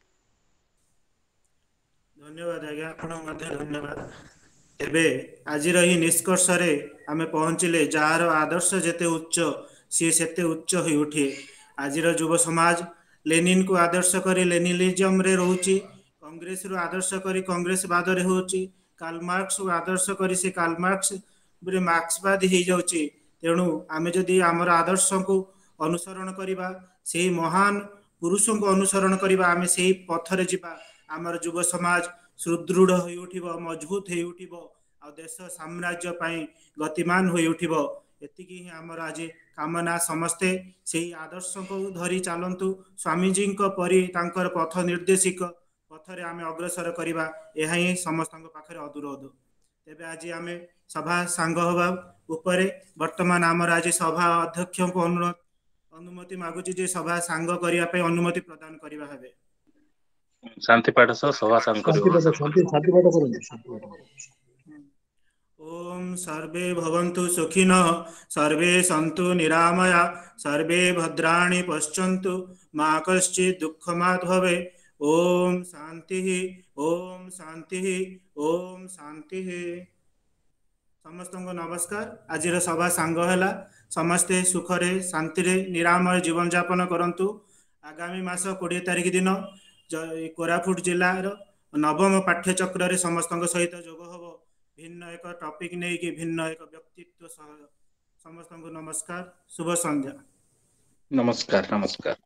Speaker 4: ଧନ୍ୟବାଦ ଆଜ୍ଞା, ଆପଣଙ୍କୁ ମଧ୍ୟ ଧନ୍ୟବାଦ। ଏବେ ଆଜିର ଏହି ନିଷ୍କର୍ଷରେ ଆମେ ପହଞ୍ଚିଲେ, ଯାହାର ଆଦର୍ଶ ଯେତେ ଉଚ୍ଚ ସିଏ ସେତେ ଉଚ୍ଚ ହୋଇ ଉଠେ। ଆଜିର ଯୁବ ସମାଜ ଲେନିନକୁ ଆଦର୍ଶ କରି ଲେନିନିଜମରେ ରହୁଛି, କଂଗ୍ରେସରୁ ଆଦର୍ଶ କରି କଂଗ୍ରେସବାଦରେ ହେଉଛି, कार्ल मार्क्स को आदर्श करी से कार्ल मार्क्स रे मार्क्सवादी हो जाउची। तेणु आमे जदि आमर आदर्श को अनुसरण करिबा सेही महान पुरुषों को अनुसरण करिबा आमे सेही पथरे जिबा आमर युव समाज सुदृढ़ होई उठिबो मजबूत होई उठिबो आ देश साम्राज्य पई गतिमान होई उठिबो। एतिकी ही आमर आज कामना समस्ते सेही आदर्श को धरी चालंतु स्वामी जी को परी तांकर पथ निर्देशिक पथरे आमे अग्रसर करिबा एहा ही समस्त पाखरे अनुरोध। तेबे आज आमे सभा सांग होबा उपरे वर्तमान आमर आज सभा अध्यक्ष को अनुरोध अनुमति मागुची जे सभा सांग करिया पे अनुमति प्रदान करिबा हेबे।
Speaker 1: शांति पाठ सह सभा सांग
Speaker 2: शांति
Speaker 1: करियो।
Speaker 2: पाठ शांति शांति पाठ करନ୍ତୁ शांति पाठ କରନ୍ତୁ।
Speaker 4: ओम सर्वे भवन्तु सुखिनः सर्वे सन्तु निरामया सर्वे भद्राणि पश्यन्तु मा कश्चित् दुःखमात् भवेत्। ओम शांति ओम शांति ओम शांति। समस्त को नमस्कार। आज सभा सांग है समस्ते सुखरे शांति निरामय जीवन यापन करंतु। आगामी मास कोड़े तारिख दिन कोरापुट जिलार नवम पाठ्यचक्र रे समस्त सहित जोग हम भिन्न एक टॉपिक नहीं कि भिन्न एक व्यक्तित्व समस्त को नमस्कार शुभ संध्या।
Speaker 5: नमस्कार नमस्कार।